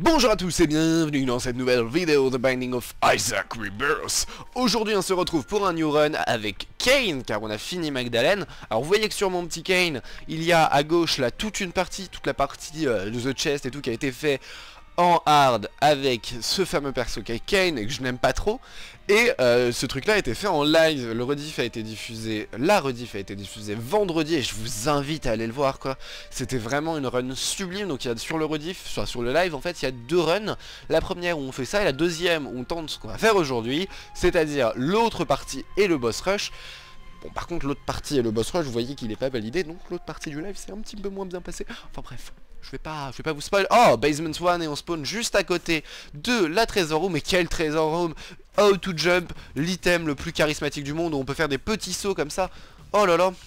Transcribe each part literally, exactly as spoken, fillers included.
Bonjour à tous et bienvenue dans cette nouvelle vidéo de Binding of Isaac Rebirth. Aujourd'hui on se retrouve pour un new run avec Cain, car on a fini Magdalene. Alors vous voyez que sur mon petit Cain, il y a à gauche là toute une partie, toute la partie euh, de The Chest et tout qui a été fait en hard avec ce fameux perso qu'est Cain et que je n'aime pas trop. Et euh, ce truc là a été fait en live, le rediff a été diffusé, la rediff a été diffusée vendredi et je vous invite à aller le voir quoi. C'était vraiment une run sublime, donc il y a sur le rediff, soit sur le live en fait il y a deux runs. La première où on fait ça et la deuxième où on tente ce qu'on va faire aujourd'hui, c'est-à-dire l'autre partie et le boss rush. Bon par contre l'autre partie et le boss rush vous voyez qu'il est pas validé, donc l'autre partie du live c'est un petit peu moins bien passé. Enfin bref. Je vais pas, je vais pas vous spoil. Oh, Basement un et on spawn juste à côté de la Treasure Room. Mais quel Treasure Room! How to Jump, l'item le plus charismatique du monde où on peut faire des petits sauts comme ça. Oh là là.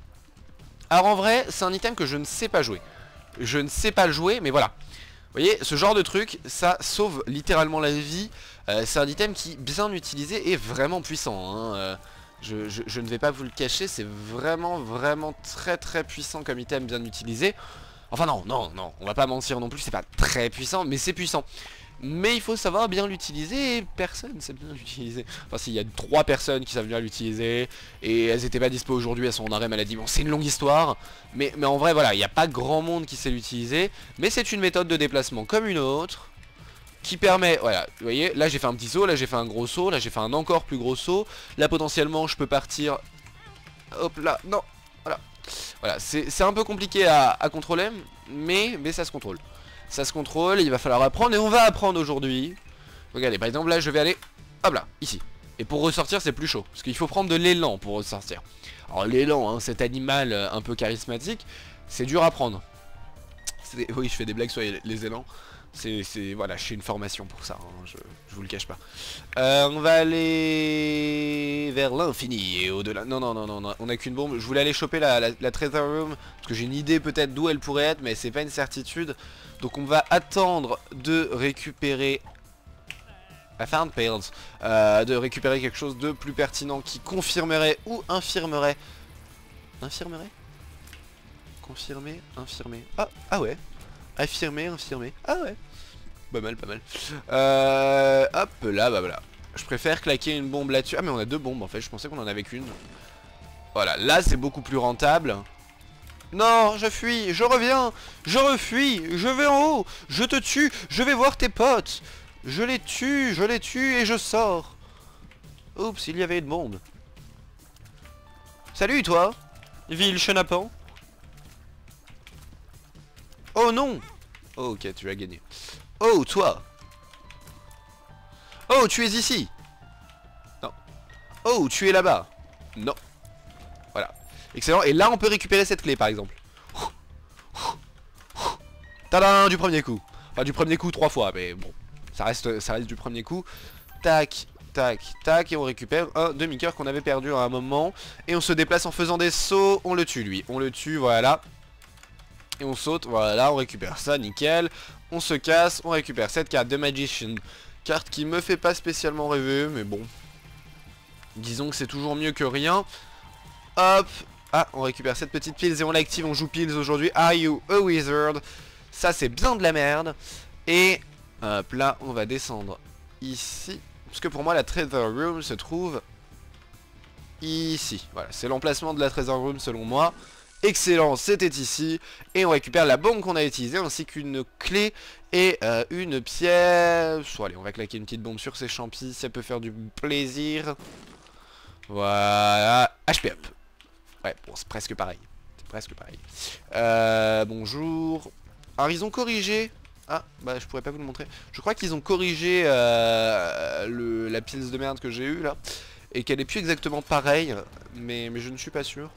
Alors en vrai, c'est un item que je ne sais pas jouer. Je ne sais pas le jouer, mais voilà. Vous voyez, ce genre de truc, ça sauve littéralement la vie. Euh, c'est un item qui, bien utilisé, est vraiment puissant. Hein. Euh, je, je, je ne vais pas vous le cacher, c'est vraiment, vraiment très très puissant comme item bien utilisé. Enfin non, non, non, on va pas mentir non plus, c'est pas très puissant, mais c'est puissant. Mais il faut savoir bien l'utiliser et personne sait bien l'utiliser. Enfin s'il y a trois personnes qui savent bien l'utiliser et elles étaient pas dispo aujourd'hui, elles sont en arrêt maladie. Bon c'est une longue histoire, mais, mais en vrai voilà, il n'y a pas grand monde qui sait l'utiliser. Mais c'est une méthode de déplacement comme une autre qui permet, voilà, vous voyez, là j'ai fait un petit saut, là j'ai fait un gros saut, là j'ai fait un encore plus gros saut. Là potentiellement je peux partir, hop là, non, voilà. Voilà, c'est un peu compliqué à, à contrôler, mais, mais ça se contrôle. Ça se contrôle, il va falloir apprendre, et on va apprendre aujourd'hui. Regardez, par exemple, là, je vais aller, hop là, ici. Et pour ressortir, c'est plus chaud, parce qu'il faut prendre de l'élan pour ressortir. Alors l'élan, hein, cet animal euh, un peu charismatique, c'est dur à prendre. Oui, je fais des blagues sur les, les élans. C'est, voilà, je fais une formation pour ça, hein, je, je vous le cache pas. Euh, on va aller vers l'infini et au-delà. Non, non, non, non, non, on a qu'une bombe. Je voulais aller choper la, la, la Treasure Room, parce que j'ai une idée peut-être d'où elle pourrait être, mais c'est pas une certitude. Donc on va attendre de récupérer... I found Pearls. Euh, de récupérer quelque chose de plus pertinent qui confirmerait ou infirmerait... Infirmerait Confirmer, infirmer. Ah, ah ouais. Affirmer, infirmer. Ah ouais. Pas mal, pas mal. Euh, hop là, bah voilà. Je préfère claquer une bombe là-dessus. Ah mais on a deux bombes en fait, je pensais qu'on en avait qu'une. Voilà, là c'est beaucoup plus rentable. Non, je fuis, je reviens, je refuis, je vais en haut, je te tue, je vais voir tes potes. Je les tue, je les tue et je sors. Oups, il y avait une bombe. Salut toi, ville chenapan. Oh non. Oh, ok, tu as gagné. Oh, toi. Oh, tu es ici. Non. Oh, tu es là-bas. Non. Voilà. Excellent. Et là, on peut récupérer cette clé, par exemple. Tadam, du premier coup. Enfin, du premier coup, trois fois, mais bon. Ça reste, ça reste du premier coup. Tac, tac, tac. Et on récupère un demi-cœur qu'on avait perdu à un moment. Et on se déplace en faisant des sauts. On le tue, lui. On le tue, voilà. Et on saute, voilà, on récupère ça, nickel. On se casse, on récupère cette carte de Magician. Carte qui me fait pas spécialement rêver, mais bon. Disons que c'est toujours mieux que rien. Hop. Ah, on récupère cette petite pills et on l'active, on joue pills aujourd'hui. Are you a wizard? Ça c'est bien de la merde. Et hop là, on va descendre ici. Parce que pour moi la Treasure Room se trouve ici. Voilà, c'est l'emplacement de la Treasure Room selon moi. Excellent, c'était ici. Et on récupère la bombe qu'on a utilisée ainsi qu'une clé et euh, une pièce. Bon, allez, on va claquer une petite bombe sur ces champis, ça peut faire du plaisir. Voilà, H P up. Ouais, bon, c'est presque pareil. C'est presque pareil. Euh, bonjour. Alors, ils ont corrigé. Ah, bah, je pourrais pas vous le montrer. Je crois qu'ils ont corrigé euh, le, la pièce de merde que j'ai eue là. Et qu'elle est plus exactement pareille. Mais, mais je ne suis pas sûr.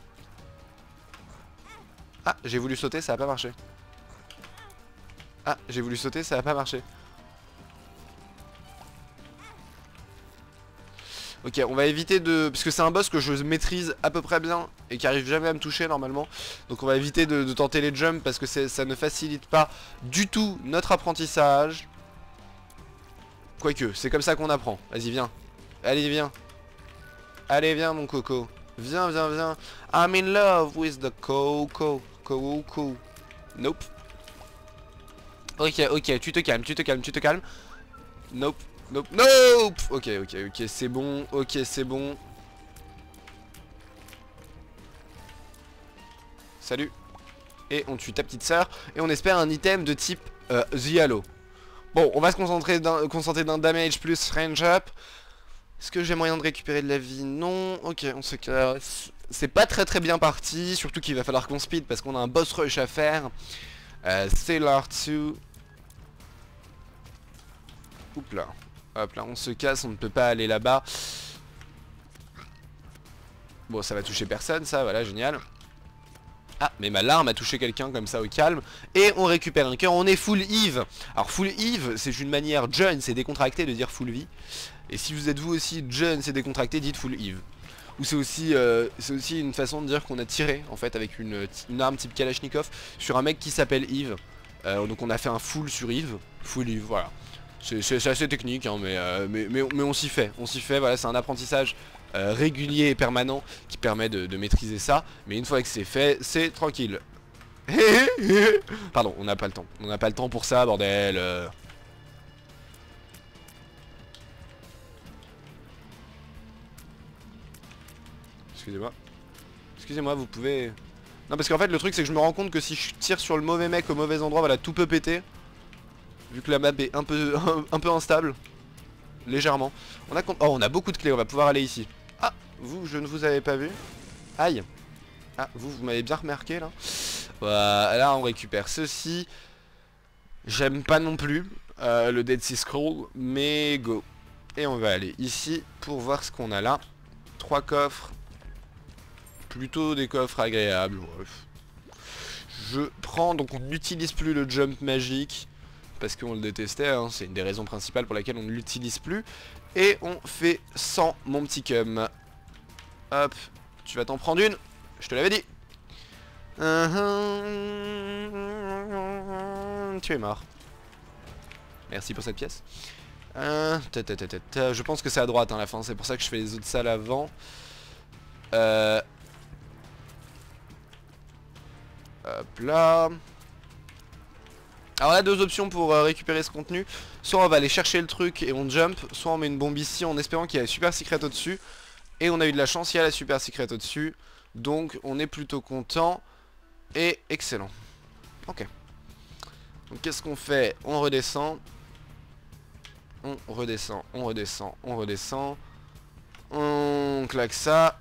Ah, j'ai voulu sauter, ça a pas marché. Ah, j'ai voulu sauter, ça a pas marché. Ok, on va éviter de... Parce que c'est un boss que je maîtrise à peu près bien et qui arrive jamais à me toucher normalement. Donc on va éviter de, de tenter les jumps parce que ça ne facilite pas du tout notre apprentissage. Quoique, c'est comme ça qu'on apprend. Vas-y, viens. Allez, viens. Allez, viens mon coco. Viens, viens, viens. I'm in love with the coco. Coco. Nope. Ok, ok, tu te calmes, tu te calmes, tu te calmes. Nope, nope, nope. Ok, ok, ok, c'est bon, ok, c'est bon. Salut. Et on tue ta petite sœur. Et on espère un item de type euh, The Halo. Bon, on va se concentrer d'un concentrer d'un damage plus range up. Est-ce que j'ai moyen de récupérer de la vie? Non. Ok, on se casse. C'est pas très très bien parti. Surtout qu'il va falloir qu'on speed parce qu'on a un boss rush à faire. Euh, Sailor deux. Oups là. Hop là, on se casse, on ne peut pas aller là-bas. Bon, ça va toucher personne, ça, voilà, génial. Ah, mais ma larme a touché quelqu'un comme ça au calme. Et on récupère un cœur, on est full Eve. Alors full Eve, c'est une manière jeune, c'est décontracté de dire full vie. Et si vous êtes vous aussi jeune, c'est décontracté, dites full Eve. Ou c'est aussi, euh, c'est aussi une façon de dire qu'on a tiré, en fait, avec une, une arme type Kalachnikov sur un mec qui s'appelle Eve. Euh, donc on a fait un full sur Eve. Full Eve, voilà. C'est assez technique, hein, mais, euh, mais, mais, mais on s'y fait. On s'y fait, voilà, c'est un apprentissage euh, régulier et permanent qui permet de, de maîtriser ça. Mais une fois que c'est fait, c'est tranquille. Pardon, on n'a pas le temps. On n'a pas le temps pour ça, bordel. euh. Excusez-moi. Excusez-moi, vous pouvez... Non, parce qu'en fait, le truc, c'est que je me rends compte que si je tire sur le mauvais mec au mauvais endroit, voilà, tout peut péter. Vu que la map est un peu, un, un peu instable. Légèrement. On a, oh, on a beaucoup de clés, on va pouvoir aller ici. Ah, vous, je ne vous avais pas vu. Aïe. Ah, vous, vous m'avez bien remarqué, là. Voilà, là, on récupère ceci. J'aime pas non plus euh, le Dead Sea Scroll, mais go. Et on va aller ici pour voir ce qu'on a là. Trois coffres. Plutôt des coffres agréables. Ouais. Je prends, donc on n'utilise plus le jump magique. Parce qu'on le détestait, hein, c'est une des raisons principales pour laquelle on ne l'utilise plus. Et on fait cent, mon petit cum. Hop, tu vas t'en prendre une, je te l'avais dit. Uh-huh. Tu es mort. Merci pour cette pièce. Euh, ta, ta, ta, ta, ta. Je pense que c'est à droite, hein, la fin, c'est pour ça que je fais les autres salles avant. Euh... Hop là. Alors on a deux options pour euh, récupérer ce contenu. Soit on va aller chercher le truc et on jump, soit on met une bombe ici en espérant qu'il y a la super secret au-dessus. Et on a eu de la chance, il y a la super secret au-dessus. Donc on est plutôt content. Et excellent. Ok. Donc qu'est-ce qu'on fait? On redescend. On redescend, on redescend, on redescend. On claque ça.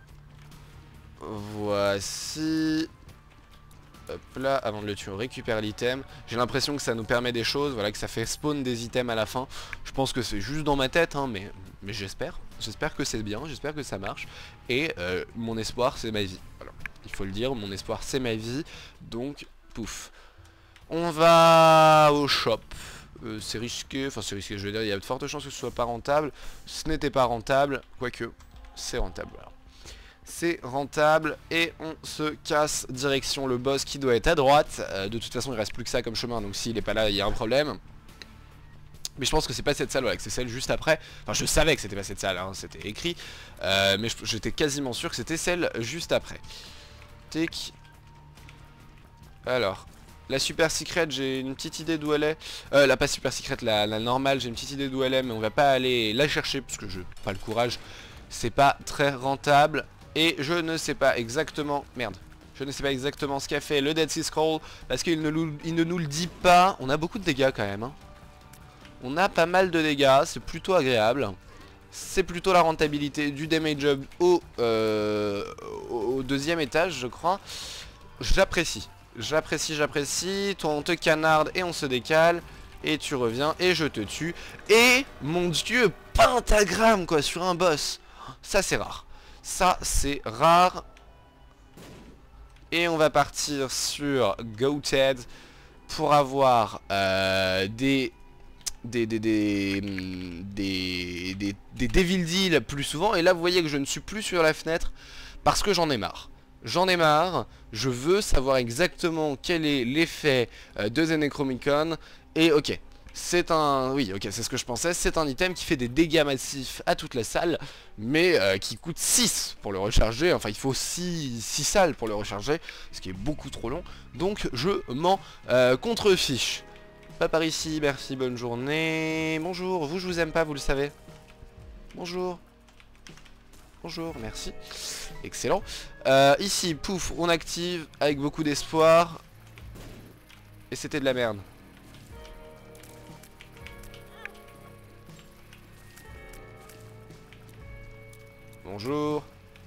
Voici... Hop là, avant de le tuer, on récupère l'item. J'ai l'impression que ça nous permet des choses, voilà, que ça fait spawn des items à la fin. Je pense que c'est juste dans ma tête, hein, mais, mais j'espère. J'espère que c'est bien, j'espère que ça marche. Et euh, mon espoir, c'est ma vie. Voilà. Il faut le dire, mon espoir, c'est ma vie. Donc, pouf. On va au shop. Euh, c'est risqué, enfin c'est risqué, je veux dire, il y a de fortes chances que ce soit pas rentable. Ce n'était pas rentable, quoique, c'est rentable, voilà. C'est rentable et on se casse direction le boss qui doit être à droite. Euh, de toute façon il reste plus que ça comme chemin, donc s'il est pas là il y a un problème. Mais je pense que c'est pas cette salle, voilà, que c'est celle juste après. Enfin je savais que c'était pas cette salle, hein, c'était écrit. euh, Mais j'étais quasiment sûr que c'était celle juste après. Tic. Alors la super secret, j'ai une petite idée d'où elle est. Euh, la pas super secret, la, la normale, j'ai une petite idée d'où elle est. Mais on va pas aller la chercher parce que je n'ai pas le courage. C'est pas très rentable. Et je ne sais pas exactement... Merde. Je ne sais pas exactement ce qu'a fait le Dead Sea Scroll. Parce qu'il ne, il ne nous le dit pas. On a beaucoup de dégâts quand même. Hein. On a pas mal de dégâts. C'est plutôt agréable. C'est plutôt la rentabilité du damage up au, euh, au deuxième étage, je crois. J'apprécie. J'apprécie, j'apprécie. Toi, on te canarde et on se décale. Et tu reviens et je te tue. Et, mon dieu, pentagramme quoi, sur un boss. Ça, c'est rare. Ça c'est rare. Et on va partir sur Goated pour avoir euh, des, des, des, des, des, des, des Devil Deal plus souvent. Et là vous voyez que je ne suis plus sur la fenêtre parce que j'en ai marre. J'en ai marre. Je veux savoir exactement quel est l'effet euh, de The Necronomicon. Et ok. C'est un... Oui, ok, c'est ce que je pensais. C'est un item qui fait des dégâts massifs à toute la salle, mais euh, qui coûte six pour le recharger. Enfin, il faut six, six salles pour le recharger, ce qui est beaucoup trop long. Donc, je m'en euh, contrefiche. Pas par ici, merci, bonne journée. Bonjour, vous je vous aime pas, vous le savez. Bonjour. Bonjour, merci. Excellent. Euh, ici, pouf, on active avec beaucoup d'espoir. Et c'était de la merde. Bonjour.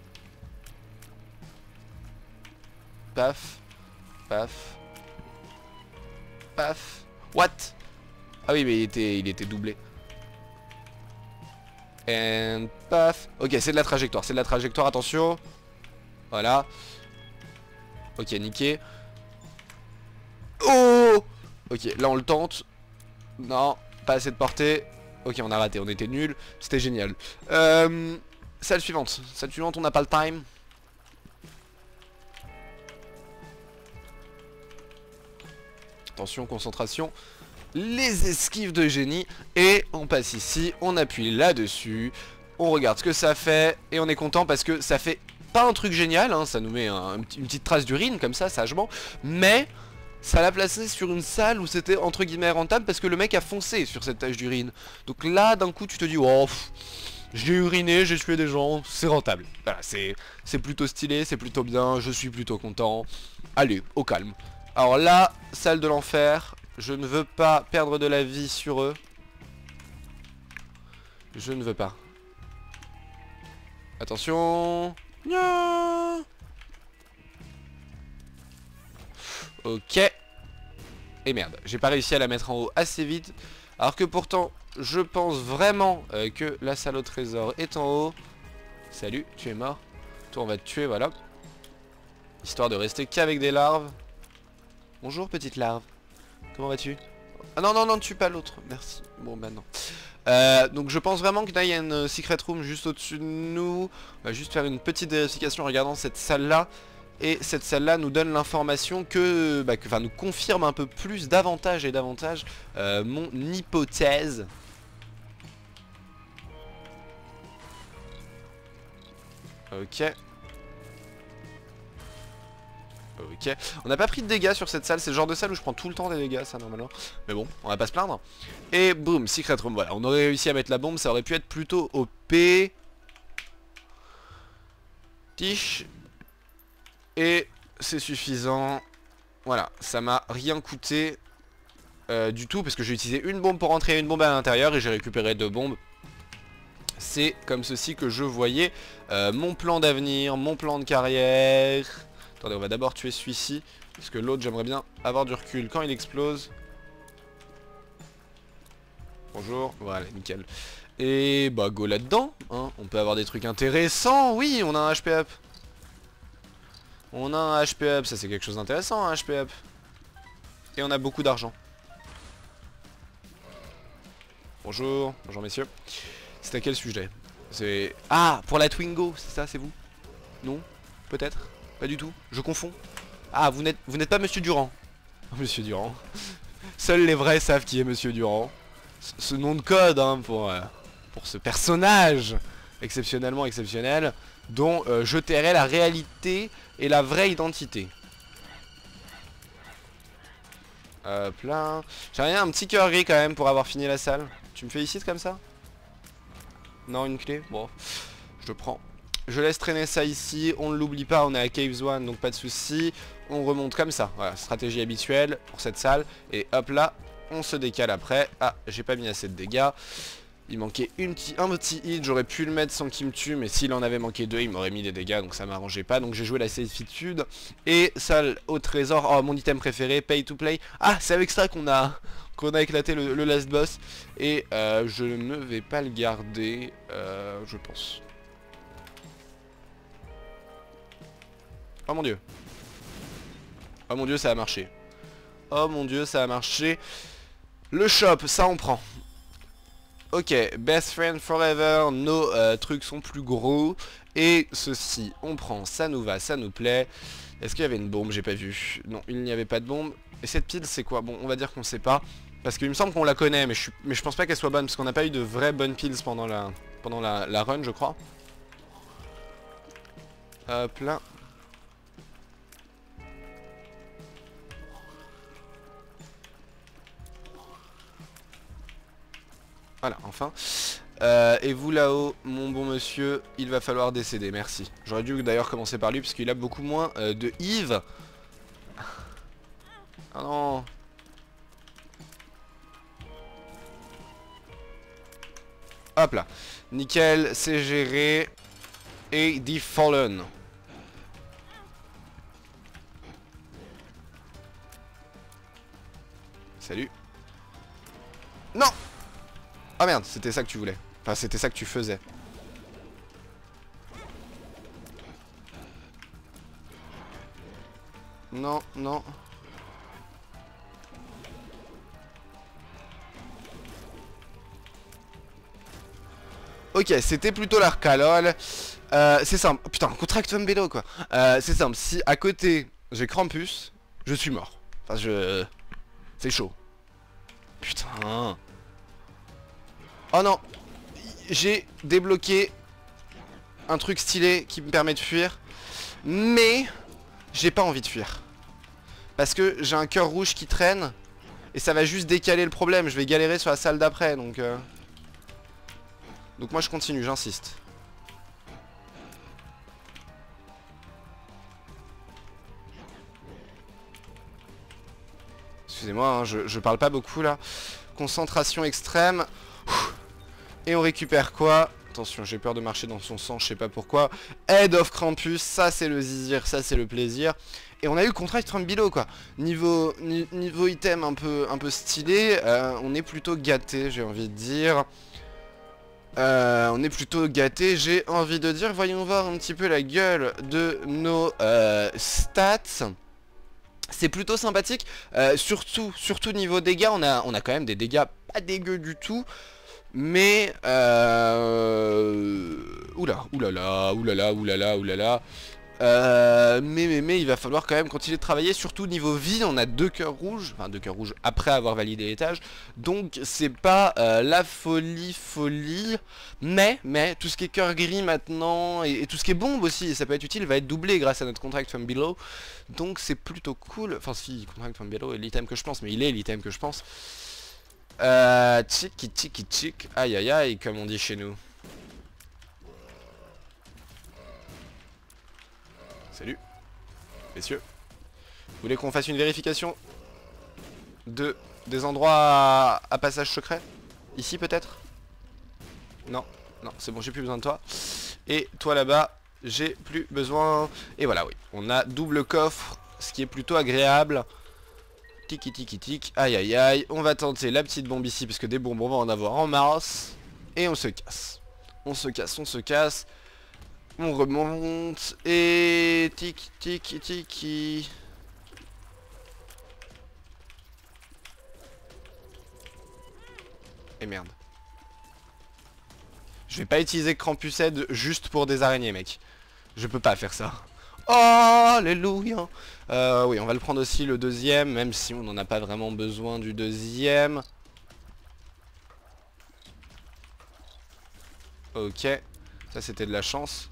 Paf. Paf. Paf. What? Ah oui, mais il était, il était doublé. And paf. Ok, c'est de la trajectoire, c'est de la trajectoire, attention. Voilà. Ok, niqué. Oh. Ok, là on le tente. Non, pas assez de portée. Ok, on a raté, on était nuls. C'était génial. Euh, salle suivante. Salle suivante, on n'a pas le time. Attention, concentration. Les esquives de génie. Et on passe ici, on appuie là-dessus. On regarde ce que ça fait. Et on est content parce que ça fait pas un truc génial. Hein, ça nous met un, une petite trace d'urine comme ça, sagement. Mais ça l'a placé sur une salle où c'était entre guillemets rentable parce que le mec a foncé sur cette tache d'urine. Donc là, d'un coup, tu te dis, oh, j'ai uriné, j'ai tué des gens, c'est rentable. Voilà, c'est plutôt stylé, c'est plutôt bien, je suis plutôt content. Allez, au calme. Alors là, salle de l'enfer. Je ne veux pas perdre de la vie sur eux. Je ne veux pas. Attention. Ok. Et merde, j'ai pas réussi à la mettre en haut assez vite. Alors que pourtant, je pense vraiment euh, que la salle au trésor est en haut. Salut, tu es mort. Toi, on va te tuer, voilà. Histoire de rester qu'avec des larves. Bonjour, petite larve. Comment vas-tu? Ah non, non, non, ne tue pas l'autre. Merci. Bon, bah non. Euh, donc je pense vraiment que là, il y a une secret room juste au-dessus de nous. On va juste faire une petite vérification en regardant cette salle-là. Et cette salle-là nous donne l'information que, bah, que, enfin, nous confirme un peu plus davantage et davantage euh, mon hypothèse. Ok. Ok. On n'a pas pris de dégâts sur cette salle. C'est le genre de salle où je prends tout le temps des dégâts, ça, normalement. Mais bon, on va pas se plaindre. Et boum, secret room. Voilà, on aurait réussi à mettre la bombe. Ça aurait pu être plutôt O P. Tiche. Et c'est suffisant. Voilà, ça m'a rien coûté euh, du tout. Parce que j'ai utilisé une bombe pour entrer et une bombe à l'intérieur. Et j'ai récupéré deux bombes. C'est comme ceci que je voyais euh, mon plan d'avenir, mon plan de carrière. Attendez, on va d'abord tuer celui-ci. Parce que l'autre, j'aimerais bien avoir du recul quand il explose. Bonjour, voilà, nickel. Et bah go là-dedans, hein. On peut avoir des trucs intéressants. Oui, on a un H P up. On a un H P up, ça c'est quelque chose d'intéressant, un H P up. Et on a beaucoup d'argent. Bonjour, bonjour messieurs. C'est à quel sujet? C'est... Ah, pour la Twingo, c'est ça, c'est vous? Non? Peut-être? Pas du tout, je confonds. Ah, vous n'êtes vous n'êtes pas Monsieur Durand. Monsieur Durand. Seuls les vrais savent qui est Monsieur Durand. Ce, ce nom de code hein, pour, euh, pour ce personnage exceptionnellement exceptionnel dont euh, je tairai la réalité et la vraie identité. Hop là. J'ai rien, un petit cœur gris quand même pour avoir fini la salle. Tu me félicites comme ça? Non, une clé? Bon, je prends. Je laisse traîner ça ici, on ne l'oublie pas, on est à Caves one donc pas de souci. On remonte comme ça, voilà, stratégie habituelle pour cette salle. Et hop là, on se décale après. Ah, j'ai pas mis assez de dégâts. Il manquait une petit, un petit hit, j'aurais pu le mettre sans qu'il me tue. Mais s'il en avait manqué deux, il m'aurait mis des dégâts, donc ça m'arrangeait pas. Donc j'ai joué la safitude. Et salle au trésor, oh mon item préféré, pay to play. Ah, c'est avec ça qu'on a... qu'on a éclaté le, le last boss. Et euh, je ne vais pas le garder, euh, je pense. Oh mon dieu. Oh mon dieu, ça a marché. Oh mon dieu, ça a marché. Le shop, ça on prend. Ok, best friend forever, nos euh, trucs sont plus gros. Et ceci, on prend, ça nous va, ça nous plaît. Est-ce qu'il y avait une bombe? J'ai pas vu. Non, il n'y avait pas de bombe. Et cette pile, c'est quoi? Bon, on va dire qu'on sait pas. Parce qu'il me semble qu'on la connaît, mais je, suis... mais je pense pas qu'elle soit bonne. Parce qu'on n'a pas eu de vraies bonnes piles pendant la, pendant la, la run, je crois. Hop là. Voilà, enfin. Euh, et vous là-haut, mon bon monsieur, il va falloir décéder, merci. J'aurais dû d'ailleurs commencer par lui, parce qu'il a beaucoup moins euh, de Yves. Ah non. Hop là. Nickel, c'est géré. Et The Fallen. Salut. Non. Ah merde, c'était ça que tu voulais. Enfin, c'était ça que tu faisais. Non, non. Ok, c'était plutôt l'arca, lol. Euh, c'est simple. Putain, contract un bélo quoi. Euh, c'est simple. Si à côté j'ai Krampus, je suis mort. Enfin, je. C'est chaud. Putain. Oh non. J'ai débloqué un truc stylé qui me permet de fuir. Mais j'ai pas envie de fuir. Parce que j'ai un cœur rouge qui traîne. Et ça va juste décaler le problème. Je vais galérer sur la salle d'après. Donc, euh... donc moi je continue, j'insiste. Excusez-moi, hein, je, je parle pas beaucoup là. Concentration extrême. Et on récupère quoi? Attention, j'ai peur de marcher dans son sang, je sais pas pourquoi. Head of Krampus, ça c'est le zizir, ça c'est le plaisir. Et on a eu Contract Trambilo quoi. Niveau, ni, niveau item un peu, un peu stylé, euh, on est plutôt gâté, j'ai envie de dire. Euh, on est plutôt gâté, j'ai envie de dire. Voyons voir un petit peu la gueule de nos euh, stats. C'est plutôt sympathique, euh, surtout, surtout niveau dégâts, on a, on a quand même des dégâts pas dégueux du tout. Mais euh... Oula, oulala, oulala, oulala, oulala. Euh, mais, mais, mais il va falloir quand même continuer de travailler. Surtout niveau vie, on a deux cœurs rouges. Enfin deux cœurs rouges après avoir validé l'étage. Donc c'est pas euh, la folie folie. Mais, mais tout ce qui est cœur gris maintenant et, et tout ce qui est bombe aussi, et ça peut être utile, va être doublé grâce à notre Contract from Below. Donc c'est plutôt cool. Enfin si, Contract from Below est l'item que je pense. Mais il est l'item que je pense. Euh, tchiki tchiki tchik, aïe aïe aïe comme on dit chez nous. Salut, messieurs. Vous voulez qu'on fasse une vérification de des endroits à, à passage secret? Ici peut-être? Non, non, c'est bon, j'ai plus besoin de toi. Et toi là-bas, j'ai plus besoin. Et voilà, oui, on a double coffre, ce qui est plutôt agréable. Tiki tiki tic, aïe aïe aïe, on va tenter la petite bombe ici parce que des bombes on va en avoir en masse. Et on se casse. On se casse, on se casse. On remonte. Et tiki tiki tiki. Et merde. Je vais pas utiliser Krampushead juste pour des araignées mec. Je peux pas faire ça. Oh, alléluia. Euh, oui, on va le prendre aussi le deuxième, même si on n'en a pas vraiment besoin du deuxième. Ok, ça c'était de la chance.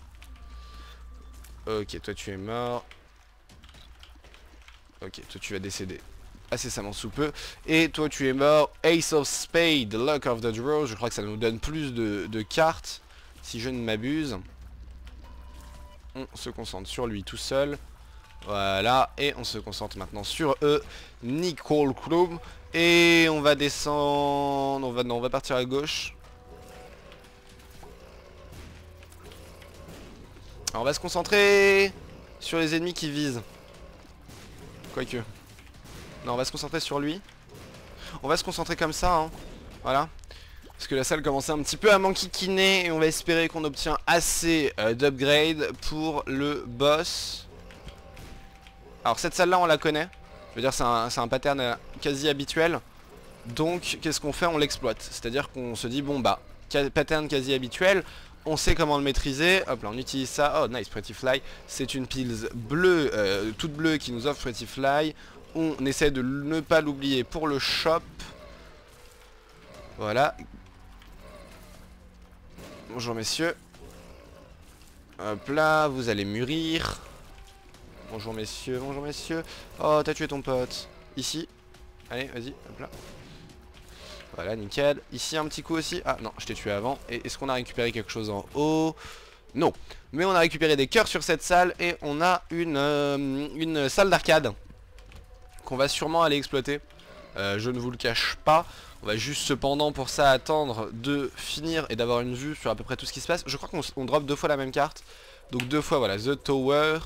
Ok, toi tu es mort. Ok, toi tu vas décéder incessamment sous peu. Et toi tu es mort. Ace of Spade, Luck of the Draw. Je crois que ça nous donne plus de, de cartes, si je ne m'abuse. On se concentre sur lui tout seul. Voilà, et on se concentre maintenant sur eux. Nicole Chrome. Et on va descendre. On va, non, on va partir à gauche. Alors on va se concentrer sur les ennemis qui visent. Quoique. Non, on va se concentrer sur lui. On va se concentrer comme ça, hein. Voilà. Parce que la salle commençait un petit peu à m'enquiquiner. Et on va espérer qu'on obtient assez euh, d'upgrade pour le boss. Alors cette salle là on la connaît. Je veux dire c'est un, un pattern euh, quasi habituel. Donc qu'est-ce qu'on fait? On l'exploite. C'est-à-dire qu'on se dit bon bah pattern quasi habituel, on sait comment le maîtriser. Hop là on utilise ça. Oh nice, Pretty Fly. C'est une pils bleue, euh, toute bleue qui nous offre Pretty Fly. On essaie de ne pas l'oublier pour le shop. Voilà. Bonjour messieurs. Hop là, vous allez mûrir. Bonjour messieurs, bonjour messieurs. Oh, t'as tué ton pote. Ici. Allez, vas-y, hop là. Voilà, nickel. Ici un petit coup aussi. Ah non, je t'ai tué avant. Et est-ce qu'on a récupéré quelque chose en haut? Non. Mais on a récupéré des cœurs sur cette salle. Et on a une, euh, une salle d'arcade qu'on va sûrement aller exploiter. Euh, je ne vous le cache pas. On va juste cependant pour ça attendre de finir et d'avoir une vue sur à peu près tout ce qui se passe. Je crois qu'on on drop deux fois la même carte. Donc deux fois, voilà, The Tower.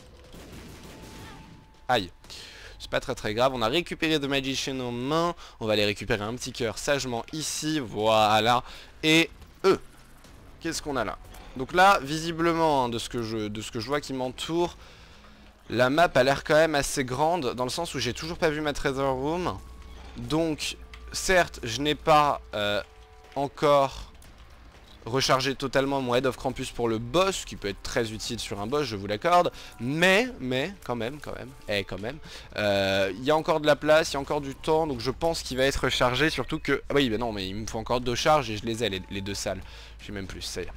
Aïe. C'est pas très très grave. On a récupéré The Magician en main. On va aller récupérer un petit cœur sagement ici. Voilà. Et eux. Qu'est-ce qu'on a là? Donc là, visiblement, hein, de, ce que je, de ce que je vois qui m'entoure, la map a l'air quand même assez grande. Dans le sens où j'ai toujours pas vu ma Treasure Room. Donc, certes, je n'ai pas euh, encore recharger totalement mon Head of Krampus pour le boss, qui peut être très utile sur un boss, je vous l'accorde, mais, mais, quand même, quand même, eh, quand même, il euh, y a encore de la place, il y a encore du temps, donc je pense qu'il va être rechargé, surtout que, ah oui, ben non, mais il me faut encore deux charges, et je les ai, les, les deux salles, j'ai même plus, ça y est.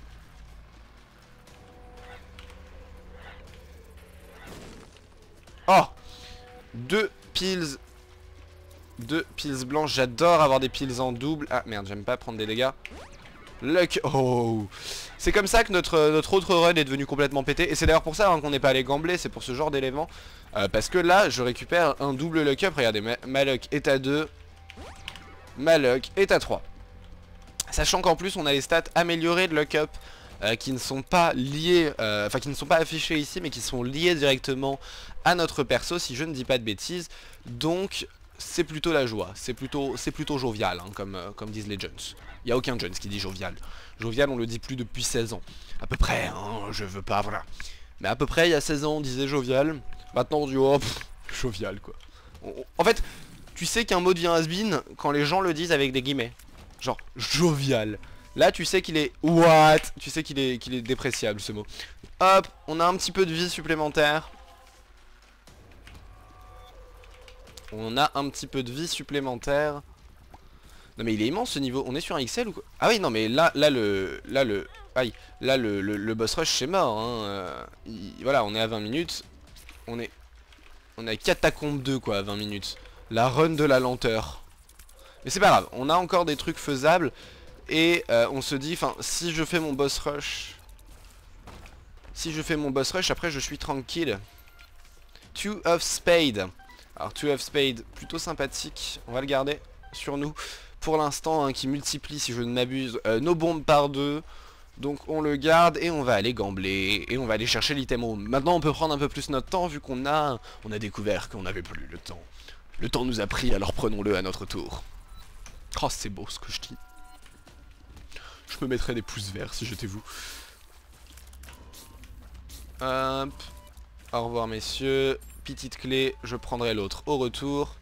Oh, deux pills, deux pills blanches, j'adore avoir des pills en double, ah merde, j'aime pas prendre des dégâts. Luck, oh. C'est comme ça que notre, notre autre run est devenu complètement pété. Et c'est d'ailleurs pour ça hein, qu'on n'est pas allé gambler. C'est pour ce genre d'éléments euh, parce que là je récupère un double luck up. Regardez, ma, ma luck est à deux, ma luck est à trois. Sachant qu'en plus on a les stats améliorées de luck up euh, qui ne sont pas liées, euh, enfin qui ne sont pas affichées ici, mais qui sont liées directement à notre perso, si je ne dis pas de bêtises. Donc c'est plutôt la joie, c'est plutôt, c'est plutôt jovial, hein, comme, euh, comme disent les Jones. Il n'y a aucun Jones qui dit jovial. Jovial, on le dit plus depuis seize ans. À peu près, hein, je veux pas, voilà. Mais à peu près, il y a seize ans, on disait jovial. Maintenant, on dit, oh, pff, jovial, quoi. On, on, en fait, tu sais qu'un mot devient has-been quand les gens le disent avec des guillemets. Genre, jovial. Là, tu sais qu'il est, what? Tu sais qu'il est, qu'il est dépréciable, ce mot. Hop, on a un petit peu de vie supplémentaire. On a un petit peu de vie supplémentaire. Non mais il est immense ce niveau. On est sur un X L ou quoi? Ah oui non mais là là le là le aïe là le, le, le boss rush c'est mort hein. euh, il, voilà on est à vingt minutes. On est on est à Catacombe deux quoi à vingt minutes. La run de la lenteur. Mais c'est pas grave, on a encore des trucs faisables. Et euh, on se dit, enfin si je fais mon boss rush, Si je fais mon boss rush après je suis tranquille. Two of Spade. Alors Two of Spade plutôt sympathique. On va le garder sur nous pour l'instant hein, qui multiplie si je ne m'abuse euh, nos bombes par deux. Donc on le garde et on va aller gambler. Et on va aller chercher l'item home. Maintenant on peut prendre un peu plus notre temps vu qu'on a On a découvert qu'on n'avait plus le temps. Le temps nous a pris, alors prenons-le à notre tour. Oh c'est beau ce que je dis. Je me mettrais des pouces verts si j'étais vous. Hop. Au revoir messieurs. Petite clé, je prendrai l'autre au retour.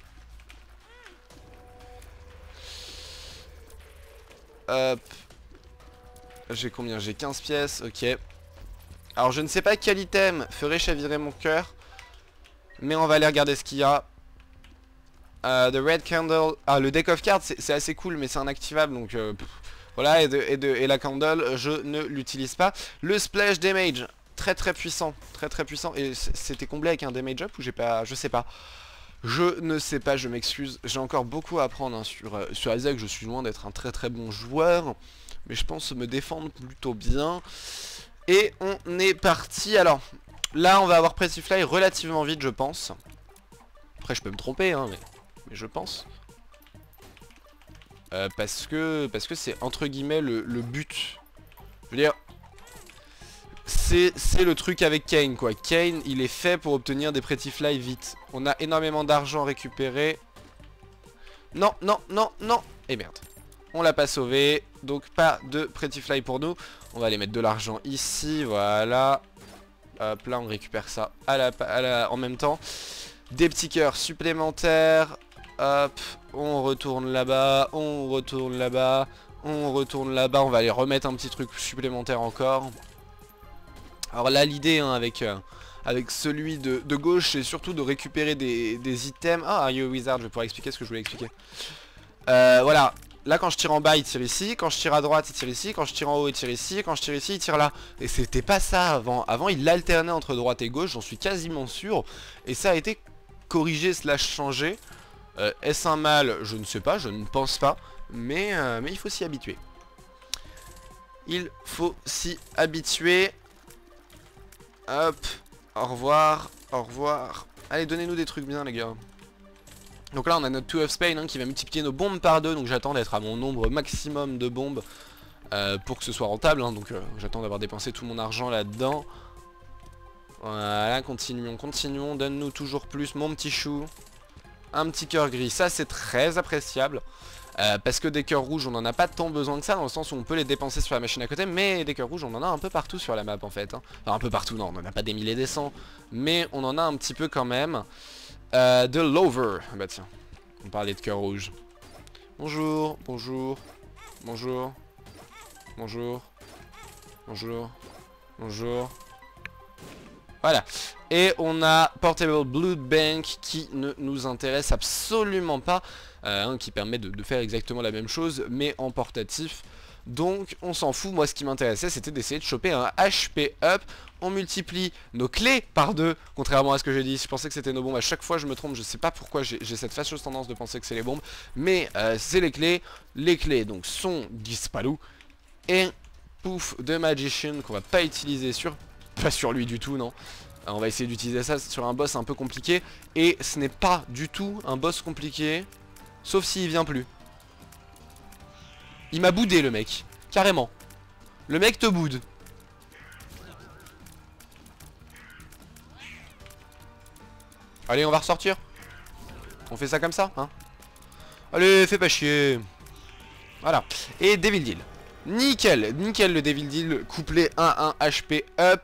Hop. J'ai combien? J'ai quinze pièces, ok. Alors je ne sais pas quel item ferait chavirer mon cœur. Mais on va aller regarder ce qu'il y a. Uh, the Red Candle. Ah le deck of cards c'est assez cool mais c'est inactivable donc euh, pff, voilà et, de, et, de, et la candle je ne l'utilise pas. Le splash damage très très puissant. Très très puissant. Et c'était comblé avec un damage up ou j'ai pas. Je sais pas. Je ne sais pas, je m'excuse. J'ai encore beaucoup à apprendre hein, sur, euh, sur Isaac. Je suis loin d'être un très très bon joueur. Mais je pense me défendre plutôt bien. Et on est parti. Alors là on va avoir Pretty Fly relativement vite je pense. Après je peux me tromper hein mais, mais je pense. Euh, parce que parce que c'est entre guillemets le, le but. Je veux dire c'est le truc avec Kane quoi. Kane il est fait pour obtenir des Pretty Fly vite. On a énormément d'argent récupéré. Non non non non. Et merde. On l'a pas sauvé. Donc pas de Pretty Fly pour nous. On va aller mettre de l'argent ici. Voilà. Hop là on récupère ça à la, à la, en même temps. Des petits cœurs supplémentaires. Hop. On retourne là-bas. On retourne là-bas. On retourne là-bas. On va aller remettre un petit truc supplémentaire encore. Alors là l'idée hein, avec, euh, avec celui de, de gauche c'est surtout de récupérer des, des items. Ah You Wizard, je vais pouvoir expliquer ce que je voulais expliquer. Euh, voilà. Là quand je tire en bas il tire ici, quand je tire à droite il tire ici, quand je tire en haut il tire ici, quand je tire ici il tire là. Et c'était pas ça avant. Avant il alternait entre droite et gauche, j'en suis quasiment sûr. Et ça a été corrigé slash changé. Euh, Est-ce un mal? Je ne sais pas, je ne pense pas. Mais, euh, mais il faut s'y habituer. Il faut s'y habituer. Hop. Au revoir. Au revoir. Allez, donnez-nous des trucs bien, les gars. Donc là, on a notre Two of Spades hein, qui va multiplier nos bombes par deux. Donc j'attends d'être à mon nombre maximum de bombes euh, pour que ce soit rentable. Hein, donc euh, j'attends d'avoir dépensé tout mon argent là-dedans. Voilà, continuons, continuons. Donne-nous toujours plus, mon petit chou. Un petit cœur gris. Ça, c'est très appréciable. Euh, parce que des cœurs rouges on n'en a pas tant besoin que ça, dans le sens où on peut les dépenser sur la machine à côté, mais des cœurs rouges on en a un peu partout sur la map en fait hein. Enfin un peu partout, non, on n'en a pas des milliers et des cents, mais on en a un petit peu quand même. euh, De Lover, bah tiens, on parlait de cœurs rouges. Bonjour, bonjour, bonjour, bonjour, bonjour, bonjour. Voilà, et on a Portable Blood Bank qui ne nous intéresse absolument pas, euh, hein, qui permet de, de faire exactement la même chose mais en portatif. Donc on s'en fout, moi ce qui m'intéressait c'était d'essayer de choper un H P up. On multiplie nos clés par deux, contrairement à ce que j'ai dit. Je pensais que c'était nos bombes, à chaque fois je me trompe, je sais pas pourquoi j'ai cette fâcheuse tendance de penser que c'est les bombes. Mais euh, c'est les clés, les clés donc sont Gispalou et Pouf de Magician qu'on va pas utiliser sur... Pas sur lui du tout, non. On va essayer d'utiliser ça sur un boss un peu compliqué. Et ce n'est pas du tout un boss compliqué. Sauf s'il vient plus. Il m'a boudé le mec. Carrément. Le mec te boude. Allez, on va ressortir. On fait ça comme ça, hein. Allez, fais pas chier. Voilà. Et Devil Deal. Nickel, nickel le Devil Deal. Couplé un un H P up.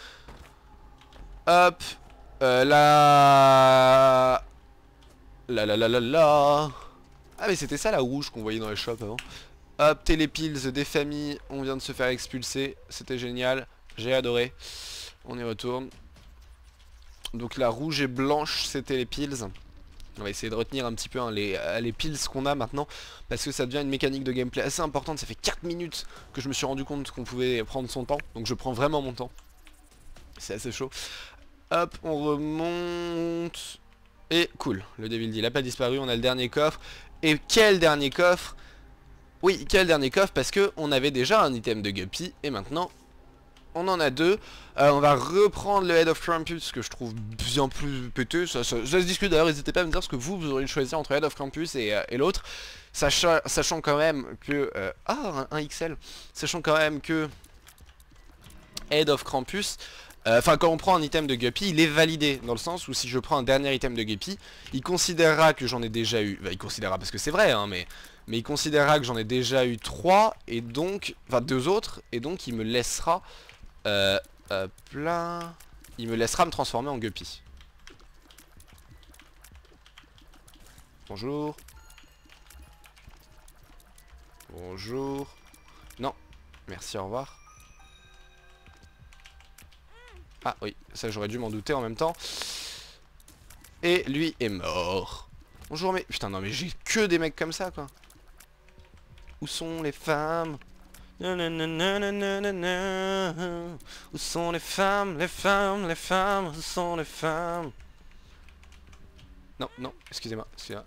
Hop, euh, là... La la la la la... Ah mais c'était ça la rouge qu'on voyait dans les shops avant. Hop, télépills des familles, on vient de se faire expulser, c'était génial, j'ai adoré. On y retourne. Donc la rouge et blanche c'était les pills. On va essayer de retenir un petit peu hein, les, les pills qu'on a maintenant, parce que ça devient une mécanique de gameplay assez importante. Ça fait quatre minutes que je me suis rendu compte qu'on pouvait prendre son temps, donc je prends vraiment mon temps. C'est assez chaud. Hop, on remonte. Et cool, le Devil Deal n'a pas disparu, on a le dernier coffre. Et quel dernier coffre? Oui, quel dernier coffre, parce que on avait déjà un item de Guppy, et maintenant, on en a deux. Euh, on va reprendre le Head of Krampus, que je trouve bien plus pété. Ça, ça, ça se discute d'ailleurs, n'hésitez pas à me dire ce que vous, vous auriez choisi entre Head of Krampus et, euh, et l'autre. Sachant, sachant quand même que... Euh, ah, un, un X L. Sachant quand même que... Head of Krampus... Enfin, euh, quand on prend un item de Guppy, il est validé, dans le sens où si je prends un dernier item de Guppy, il considérera que j'en ai déjà eu, bah, il considérera parce que c'est vrai, hein, mais, mais il considérera que j'en ai déjà eu trois, et donc, enfin deux autres, et donc il me laissera, euh, euh, plein, il me laissera me transformer en Guppy. Bonjour. Bonjour. Non, merci, au revoir. Ah oui, ça j'aurais dû m'en douter en même temps. Et lui est mort. Bonjour mais... Putain non mais j'ai que des mecs comme ça quoi. Où sont les femmes? Où sont les femmes? Les femmes, les femmes, où sont les femmes? Non, non, excusez-moi, excusez-moi.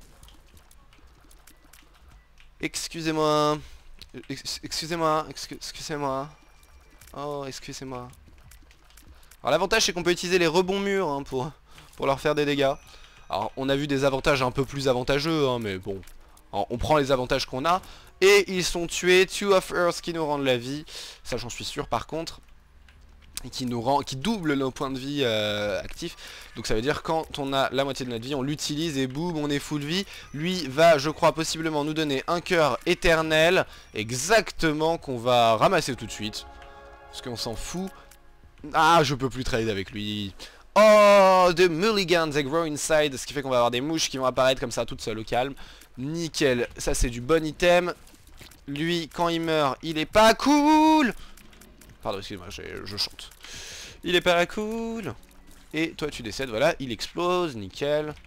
Excusez-moi. Excusez-moi, excusez-moi. Oh, excusez-moi. Alors l'avantage c'est qu'on peut utiliser les rebonds murs hein, pour, pour leur faire des dégâts. Alors on a vu des avantages un peu plus avantageux hein, mais bon. Alors, on prend les avantages qu'on a. Et ils sont tués. Two of Earth qui nous rendent la vie. Ça j'en suis sûr par contre. Et qui nous rend, qui double nos points de vie euh, actifs. Donc ça veut dire quand on a la moitié de notre vie on l'utilise et boum on est full vie. Lui va je crois possiblement nous donner un cœur éternel. Exactement qu'on va ramasser tout de suite. Parce qu'on s'en fout. Ah, je peux plus trade avec lui. Oh, de mulligans, they grow inside. Ce qui fait qu'on va avoir des mouches qui vont apparaître comme ça toutes seules au calme. Nickel, ça c'est du bon item. Lui, quand il meurt, il est pas cool. Pardon, excuse-moi, je chante. Il est pas cool. Et toi tu décèdes, voilà, il explose, nickel.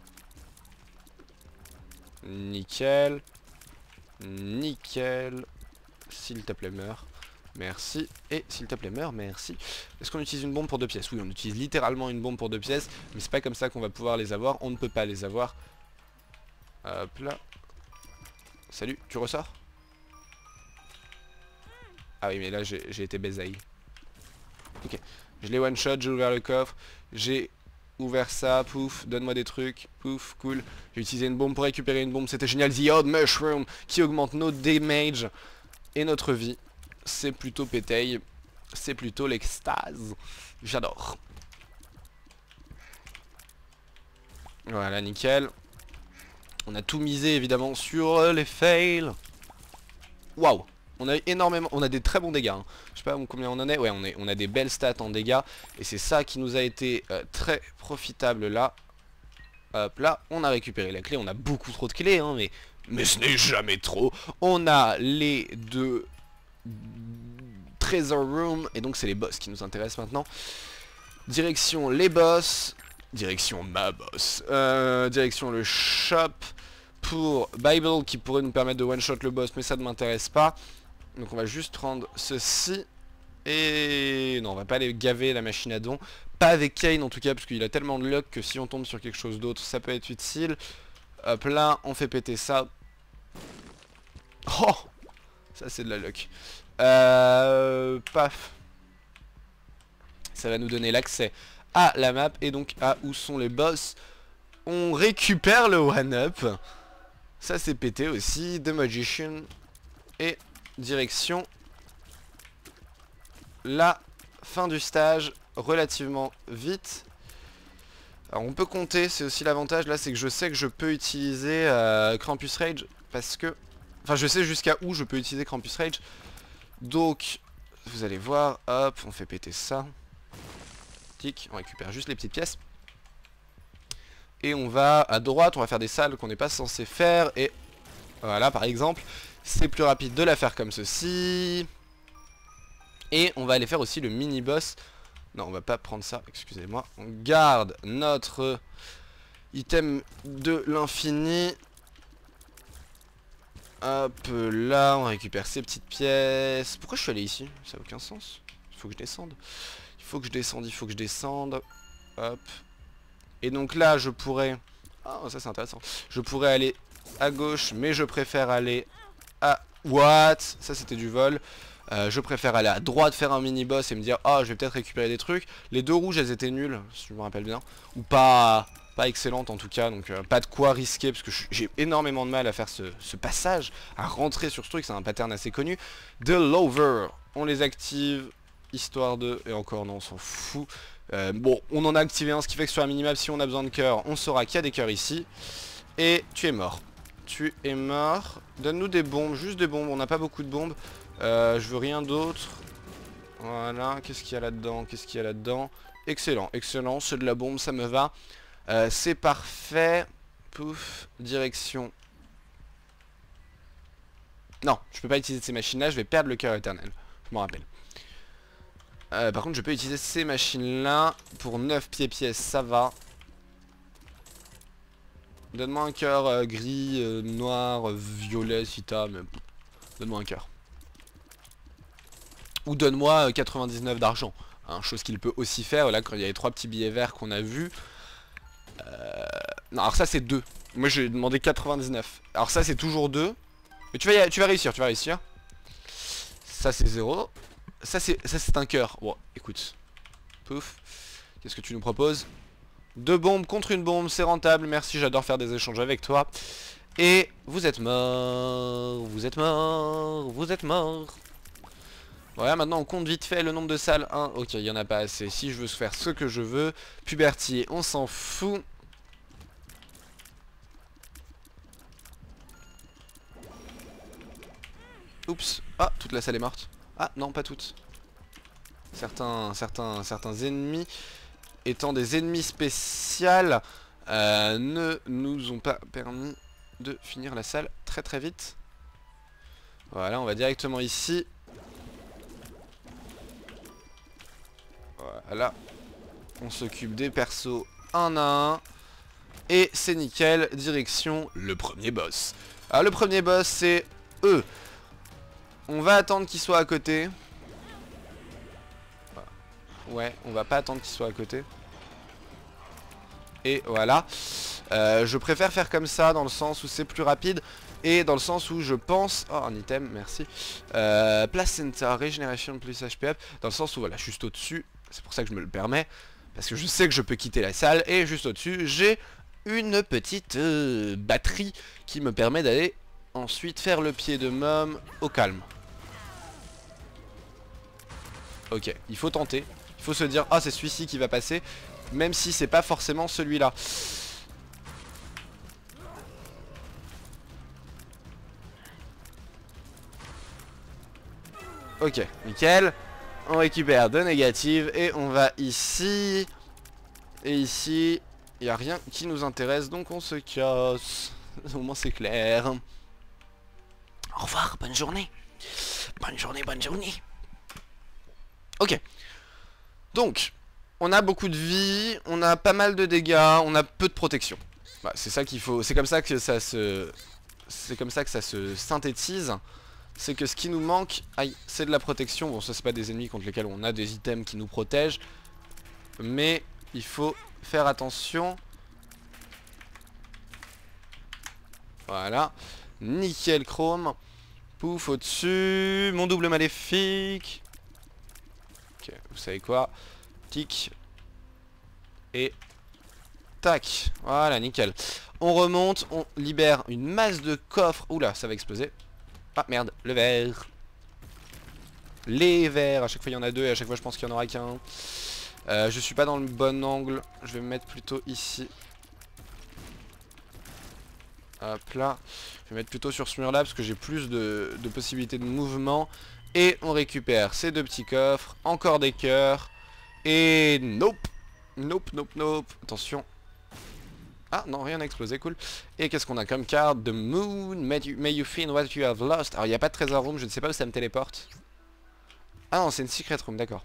Nickel. Nickel. S'il te plaît, meurs. Merci. Et s'il te plaît, meurs, merci. Est-ce qu'on utilise une bombe pour deux pièces? Oui, on utilise littéralement une bombe pour deux pièces. Mais c'est pas comme ça qu'on va pouvoir les avoir. On ne peut pas les avoir. Hop là. Salut, tu ressors? Ah oui mais là j'ai été baisaille. Ok. Je l'ai one shot, j'ai ouvert le coffre. J'ai ouvert ça, pouf, donne-moi des trucs, pouf, cool. J'ai utilisé une bombe pour récupérer une bombe, c'était génial. The Odd Mushroom qui augmente nos damage et notre vie. C'est plutôt pétaille. C'est plutôt l'extase. J'adore. Voilà, nickel. On a tout misé évidemment sur les fails. Waouh. On a énormément, on a des très bons dégâts. Hein. Je sais pas combien on en est. Ouais, on, est, on a des belles stats en dégâts. Et c'est ça qui nous a été euh, très profitable là. Hop là, on a récupéré la clé. On a beaucoup trop de clés, hein, mais, mais ce n'est jamais trop. On a les deux Treasure Room. Et donc c'est les boss qui nous intéressent maintenant. Direction les boss. Direction ma boss. Euh, direction le shop. Pour Bible qui pourrait nous permettre de one shot le boss, mais ça ne m'intéresse pas. Donc on va juste prendre ceci. Et non, on va pas aller gaver la machine à dons. Pas avec Kane en tout cas, parce qu'il a tellement de luck que si on tombe sur quelque chose d'autre, ça peut être utile. Hop là, on fait péter ça. Oh, ça c'est de la luck. Euh, paf. Ça va nous donner l'accès à la map et donc à où sont les boss. On récupère le one-up. Ça c'est pété aussi. The Magician. Et direction la fin du stage relativement vite. Alors on peut compter, c'est aussi l'avantage là, c'est que je sais que je peux utiliser euh, Krampus Rage parce que... Enfin je sais jusqu'à où je peux utiliser Krampus Rage. Donc vous allez voir, hop, on fait péter ça. Tic, on récupère juste les petites pièces. Et on va à droite, on va faire des salles qu'on n'est pas censé faire. Et voilà par exemple, c'est plus rapide de la faire comme ceci. Et on va aller faire aussi le mini-boss. Non, on va pas prendre ça, excusez-moi. On garde notre item de l'infini. Hop là, on récupère ces petites pièces. Pourquoi je suis allé ici? Ça n'a aucun sens. Il faut que je descende. Il faut que je descende, il faut que je descende. Hop. Et donc là, je pourrais... Ah, oh, ça c'est intéressant. Je pourrais aller à gauche, mais je préfère aller à... What? Ça c'était du vol. Euh, je préfère aller à droite faire un mini boss et me dire ah oh, je vais peut-être récupérer des trucs. Les deux rouges elles étaient nulles si je me rappelle bien. Ou pas pas excellentes en tout cas. Donc euh, pas de quoi risquer parce que j'ai énormément de mal à faire ce, ce passage. À rentrer sur ce truc, c'est un pattern assez connu. The Lover, on les active. Histoire de... Et encore non on s'en fout. euh, Bon on en a activé un, ce qui fait que sur la minimap si on a besoin de cœurs, on saura qu'il y a des cœurs ici. Et tu es mort. Tu es mort. Donne-nous des bombes, juste des bombes, on n'a pas beaucoup de bombes. Euh, je veux rien d'autre. Voilà, qu'est-ce qu'il y a là-dedans? Qu'est-ce qu'il y a là-dedans? Excellent, excellent, c'est de la bombe, ça me va. Euh, c'est parfait. Pouf, direction. Non, je peux pas utiliser ces machines-là, je vais perdre le cœur éternel. Je m'en rappelle. Euh, par contre, je peux utiliser ces machines-là. Pour neuf pieds pièces, ça va. Donne-moi un cœur euh, gris, euh, noir, euh, violet si t'as, mais... Donne-moi un cœur. Ou donne-moi quatre-vingt-dix-neuf d'argent, hein, chose qu'il peut aussi faire, là quand il y a les trois petits billets verts qu'on a vus. Euh... Non alors ça c'est deux, moi j'ai demandé quatre-vingt-dix-neuf, alors ça c'est toujours deux. Mais tu vas, y... tu vas réussir, tu vas réussir. Ça c'est zéro. Ça c'est ça c'est un cœur, bon écoute. Pouf, qu'est-ce que tu nous proposes? Deux bombes contre une bombe, c'est rentable, merci, j'adore faire des échanges avec toi. Et vous êtes mort, vous êtes mort, vous êtes mort. Voilà, maintenant on compte vite fait le nombre de salles. un, ok, il n'y en a pas assez. Si je veux faire ce que je veux. Puberty, on s'en fout. Oups. Ah, toute la salle est morte. Ah, non, pas toute. Certains, certains, certains ennemis, étant des ennemis spéciaux, euh, ne nous ont pas permis de finir la salle très très vite. Voilà, on va directement ici. Voilà, on s'occupe des persos un à un. Et c'est nickel, direction le premier boss. Alors le premier boss c'est eux. On va attendre qu'il soit à côté. Ouais, on va pas attendre qu'il soit à côté. Et voilà. Euh, je préfère faire comme ça dans le sens où c'est plus rapide. Et dans le sens où je pense... Oh, un item, merci. Euh, placenta, régénération plus H P up. Dans le sens où, voilà, juste au-dessus. C'est pour ça que je me le permets. Parce que je sais que je peux quitter la salle. Et juste au-dessus, j'ai une petite euh, batterie qui me permet d'aller ensuite faire le pied de Mom au calme. Ok, il faut tenter. Il faut se dire, ah, c'est celui-ci qui va passer. Même si c'est pas forcément celui-là. Ok, nickel. On récupère deux négatives et on va ici. Et ici, il n'y a rien qui nous intéresse, donc on se casse. Au moins c'est clair. Au revoir, bonne journée. Bonne journée, bonne journée. Ok. Donc, on a beaucoup de vie, on a pas mal de dégâts, on a peu de protection. Bah, c'est ça qu'il faut. C'est comme ça que ça se. C'est comme ça que ça se synthétise. C'est que ce qui nous manque, aïe, c'est de la protection. Bon, ça c'est pas des ennemis contre lesquels on a des items qui nous protègent. Mais il faut faire attention. Voilà. Nickel chrome. Pouf au-dessus. Mon double maléfique. Ok, vous savez quoi? Tic. Et tac. Voilà, nickel. On remonte, on libère une masse de coffres. Oula, ça va exploser. Ah merde, le verre. Les verres, à chaque fois il y en a deux et à chaque fois je pense qu'il y en aura qu'un. euh, Je suis pas dans le bon angle. Je vais me mettre plutôt ici. Hop là. Je vais me mettre plutôt sur ce mur là parce que j'ai plus de, de possibilités de mouvement. Et on récupère ces deux petits coffres. Encore des cœurs. Et nope. Nope, nope, nope. Attention. Ah non, rien n'a explosé, cool. Et qu'est-ce qu'on a comme carte? The Moon, may you, may you find what you have lost. Alors il n'y a pas de trésor room, je ne sais pas où ça me téléporte. Ah non, c'est une secret room, d'accord.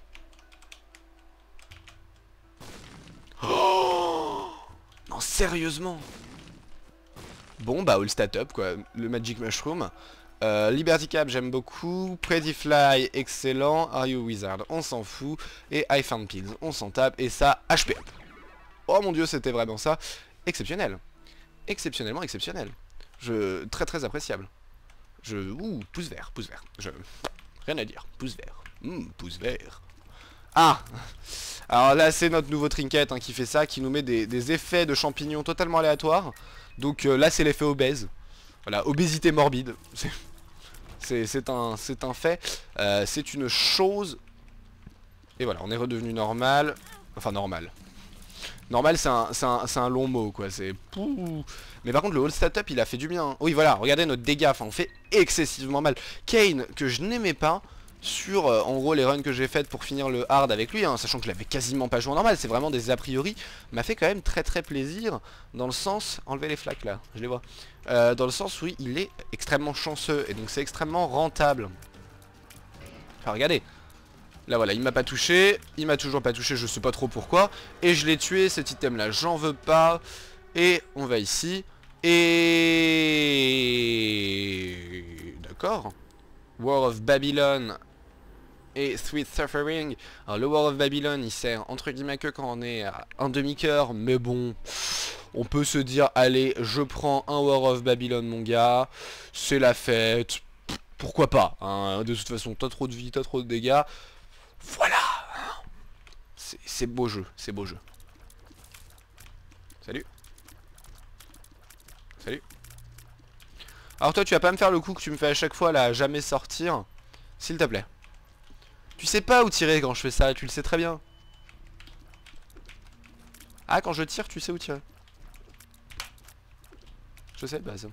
Oh non, sérieusement. Bon bah all stat up quoi, le Magic Mushroom. euh, Liberty Cap j'aime beaucoup. Pretty Fly excellent. Are you wizard, on s'en fout. Et I found pills, on s'en tape. Et ça, H P up. Oh mon dieu, c'était vraiment ça. Exceptionnel. Exceptionnellement exceptionnel. Je... Très très appréciable. Je... Ouh, pouce vert, pouce vert. Je... Rien à dire, pouce vert. Mmh, pouce vert. Ah. Alors là c'est notre nouveau trinket hein, qui fait ça, qui nous met des, des effets de champignons totalement aléatoires. Donc euh, là c'est l'effet obèse. Voilà, obésité morbide. C'est un, un fait. euh, C'est une chose. Et voilà, on est redevenu normal. Enfin normal. Normal c'est un, un, un long mot quoi, c'est... Mais par contre le all stat up il a fait du bien. Oui voilà, regardez notre dégâts, enfin on fait excessivement mal. Kayn que je n'aimais pas sur euh, en gros les runs que j'ai faites pour finir le hard avec lui, hein, sachant que je l'avais quasiment pas joué en normal, c'est vraiment des a priori, m'a fait quand même très très plaisir dans le sens... Enlevez les flaques là, je les vois. Euh, dans le sens où il est extrêmement chanceux et donc c'est extrêmement rentable. Enfin regardez. Là voilà, il m'a pas touché, il m'a toujours pas touché, je sais pas trop pourquoi. Et je l'ai tué, cet item là, j'en veux pas. Et on va ici. Et... D'accord. War of Babylon et Sweet Suffering. Alors le War of Babylon il sert entre guillemets que quand on est à un demi-cœur. Mais bon, on peut se dire, allez, je prends un War of Babylon mon gars. C'est la fête. Pourquoi pas hein. De toute façon, t'as trop de vie, t'as trop de dégâts. Voilà. C'est beau jeu, c'est beau jeu. Salut. Salut. Alors toi tu vas pas me faire le coup que tu me fais à chaque fois là, à jamais sortir. S'il te plaît. Tu sais pas où tirer quand je fais ça, tu le sais très bien. Ah quand je tire tu sais où tirer. Je sais, bah ça.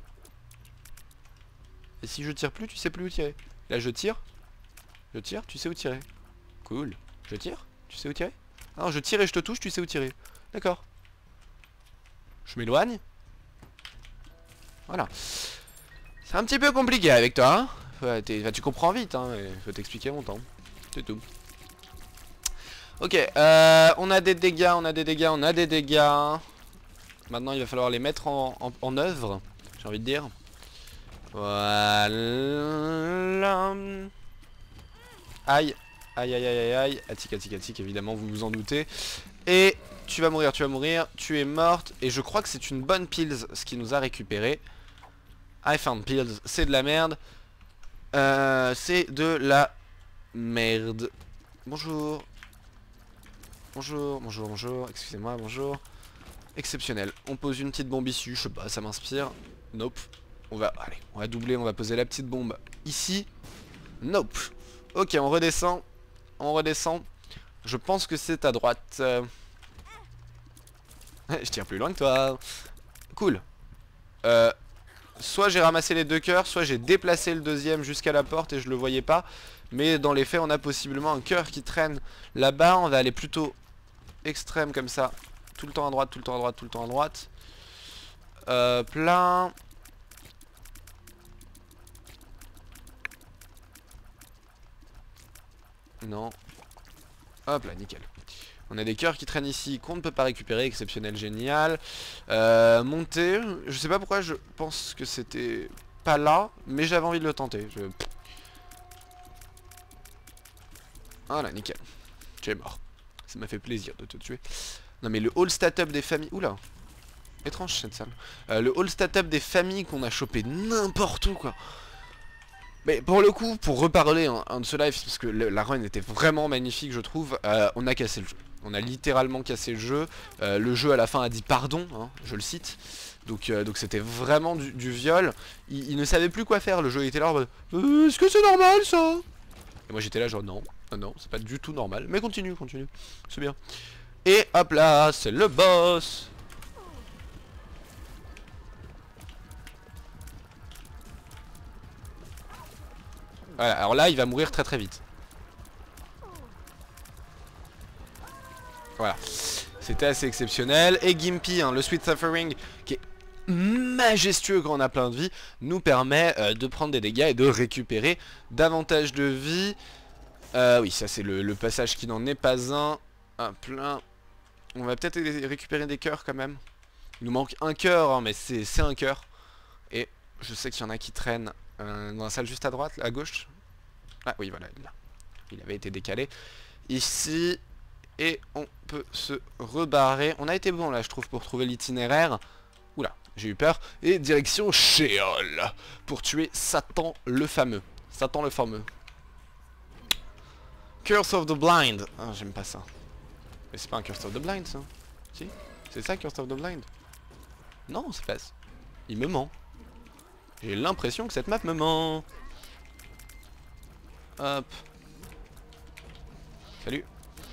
Et si je tire plus tu sais plus où tirer. Là je tire. Je tire, tu sais où tirer. Cool. Je tire, tu sais où tirer. Ah non, je tire et je te touche, tu sais où tirer. D'accord. Je m'éloigne. Voilà. C'est un petit peu compliqué avec toi, hein. Ouais, bah, tu comprends vite, hein. Il faut t'expliquer longtemps. C'est tout. Ok, euh, on a des dégâts, on a des dégâts, on a des dégâts. Maintenant, il va falloir les mettre en, en, en œuvre, j'ai envie de dire. Voilà. Aïe. Aïe aïe aïe aïe aïe, attic attic attic évidemment vous vous en doutez. Et tu vas mourir, tu vas mourir. Tu es morte. Et je crois que c'est une bonne pills ce qui nous a récupéré. I found pills. C'est de la merde. Euh, c'est de la merde. Bonjour. Bonjour, bonjour, bonjour. Excusez-moi, bonjour. Exceptionnel. On pose une petite bombe ici. Je sais pas, ça m'inspire. Nope. On va, allez, on va doubler. On va poser la petite bombe ici. Nope. Ok, on redescend. On redescend. Je pense que c'est à droite. Euh... Je tire plus loin que toi. Cool. Euh... Soit j'ai ramassé les deux cœurs, soit j'ai déplacé le deuxième jusqu'à la porte et je le voyais pas. Mais dans les faits, on a possiblement un cœur qui traîne là-bas. On va aller plutôt extrême comme ça. Tout le temps à droite, tout le temps à droite, tout le temps à droite. Euh, plein. Non. Hop là, nickel. On a des cœurs qui traînent ici qu'on ne peut pas récupérer. Exceptionnel, génial. Euh, monter. Je sais pas pourquoi je pense que c'était pas là. Mais j'avais envie de le tenter. Je... Voilà, nickel. Tu es mort. Ça m'a fait plaisir de te tuer. Non mais le all stat up des familles... Oula. Étrange cette salle. Euh, le all stat up des familles qu'on a chopé n'importe où quoi. Mais pour le coup, pour reparler hein, un de ce live, parce que le, la run était vraiment magnifique je trouve, euh, on a cassé le jeu. On a littéralement cassé le jeu. Euh, le jeu à la fin a dit pardon, hein, je le cite. Donc euh, donc c'était vraiment du, du viol. Il, il ne savait plus quoi faire, le jeu il était là en mode euh, est-ce que c'est normal ça? Et moi j'étais là genre non, non, non, c'est pas du tout normal. Mais continue, continue, c'est bien. Et hop là, c'est le boss. Voilà, alors là il va mourir très très vite. Voilà, c'était assez exceptionnel. Et Gimpy, hein, le Sweet Suffering, qui est majestueux quand on a plein de vie, nous permet euh, de prendre des dégâts et de récupérer davantage de vie. Euh, oui, ça c'est le, le passage qui n'en est pas un. Un plein. On va peut-être récupérer des cœurs quand même. Il nous manque un cœur, hein, mais c'est un cœur. Et je sais qu'il y en a qui traînent euh, dans la salle juste à droite, à gauche. Ah oui, voilà, là. Il avait été décalé. Ici. Et on peut se rebarrer. On a été bon là je trouve pour trouver l'itinéraire. Oula, j'ai eu peur. Et direction Sheol. Pour tuer Satan le fameux. Satan le fameux. Curse of the Blind. Ah j'aime pas ça. Mais c'est pas un Curse of the Blind ça. Si? C'est ça Curse of the Blind? Non c'est pas ça. Il me ment. J'ai l'impression que cette map me ment. Hop. Salut.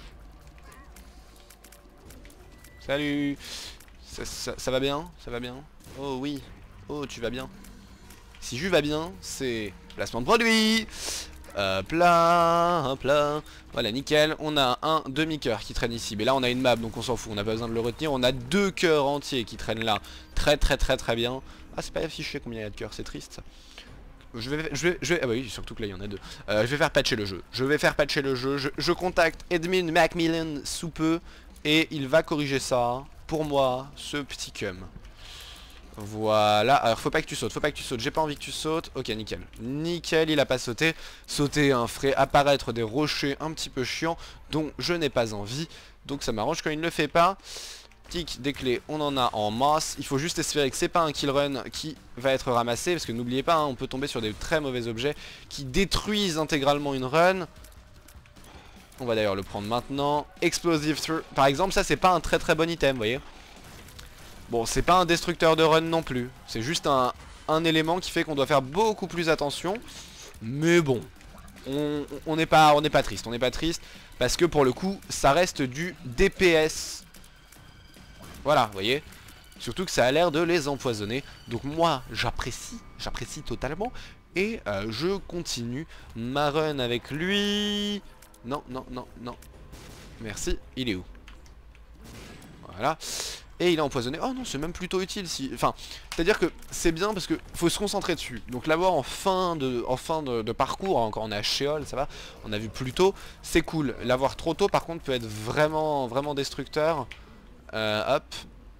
Salut. Ça, ça, ça va bien? Ça va bien? Oh oui. Oh tu vas bien. Si je va bien, c'est placement de produit. Hop là, hop là. Voilà nickel. On a un demi-cœur qui traîne ici. Mais là on a une map donc on s'en fout. On n'a pas besoin de le retenir. On a deux cœurs entiers qui traînent là. Très très très très bien. Ah c'est pas affiché combien il y a de cœurs. C'est triste ça. Je vais, je vais, je vais, ah bah oui, surtout que là il y en a deux. Euh, je vais faire patcher le jeu. Je vais faire patcher le jeu. Je, je contacte Edmund Macmillan sous peu. Et il va corriger ça pour moi, ce petit cum. Voilà, alors faut pas que tu sautes, faut pas que tu sautes, j'ai pas envie que tu sautes. Ok nickel, nickel, il a pas sauté. Sauter hein, ferait apparaître des rochers un petit peu chiants dont je n'ai pas envie. Donc ça m'arrange quand il ne le fait pas. Tic, des clés, on en a en masse. Il faut juste espérer que c'est pas un kill run qui va être ramassé. Parce que n'oubliez pas, hein, on peut tomber sur des très mauvais objets qui détruisent intégralement une run. On va d'ailleurs le prendre maintenant. Explosive Through. Par exemple, ça c'est pas un très très bon item, vous voyez. Bon, c'est pas un destructeur de run non plus. C'est juste un, un élément qui fait qu'on doit faire beaucoup plus attention. Mais bon, on n'est pas, on n'est pas triste. On n'est pas triste parce que pour le coup, ça reste du D P S. Voilà, vous voyez. Surtout que ça a l'air de les empoisonner. Donc moi, j'apprécie, j'apprécie totalement. Et euh, je continue ma run avec lui. Non, non, non, non. Merci. Il est où? Voilà. Et il a empoisonné. Oh non, c'est même plutôt utile si... Enfin, c'est-à-dire que c'est bien parce que faut se concentrer dessus. Donc l'avoir en fin de, en fin de, de parcours, hein, quand on est à Sheol, ça va. On a vu plus tôt. C'est cool. L'avoir trop tôt, par contre, peut être vraiment, vraiment destructeur. Euh, hop.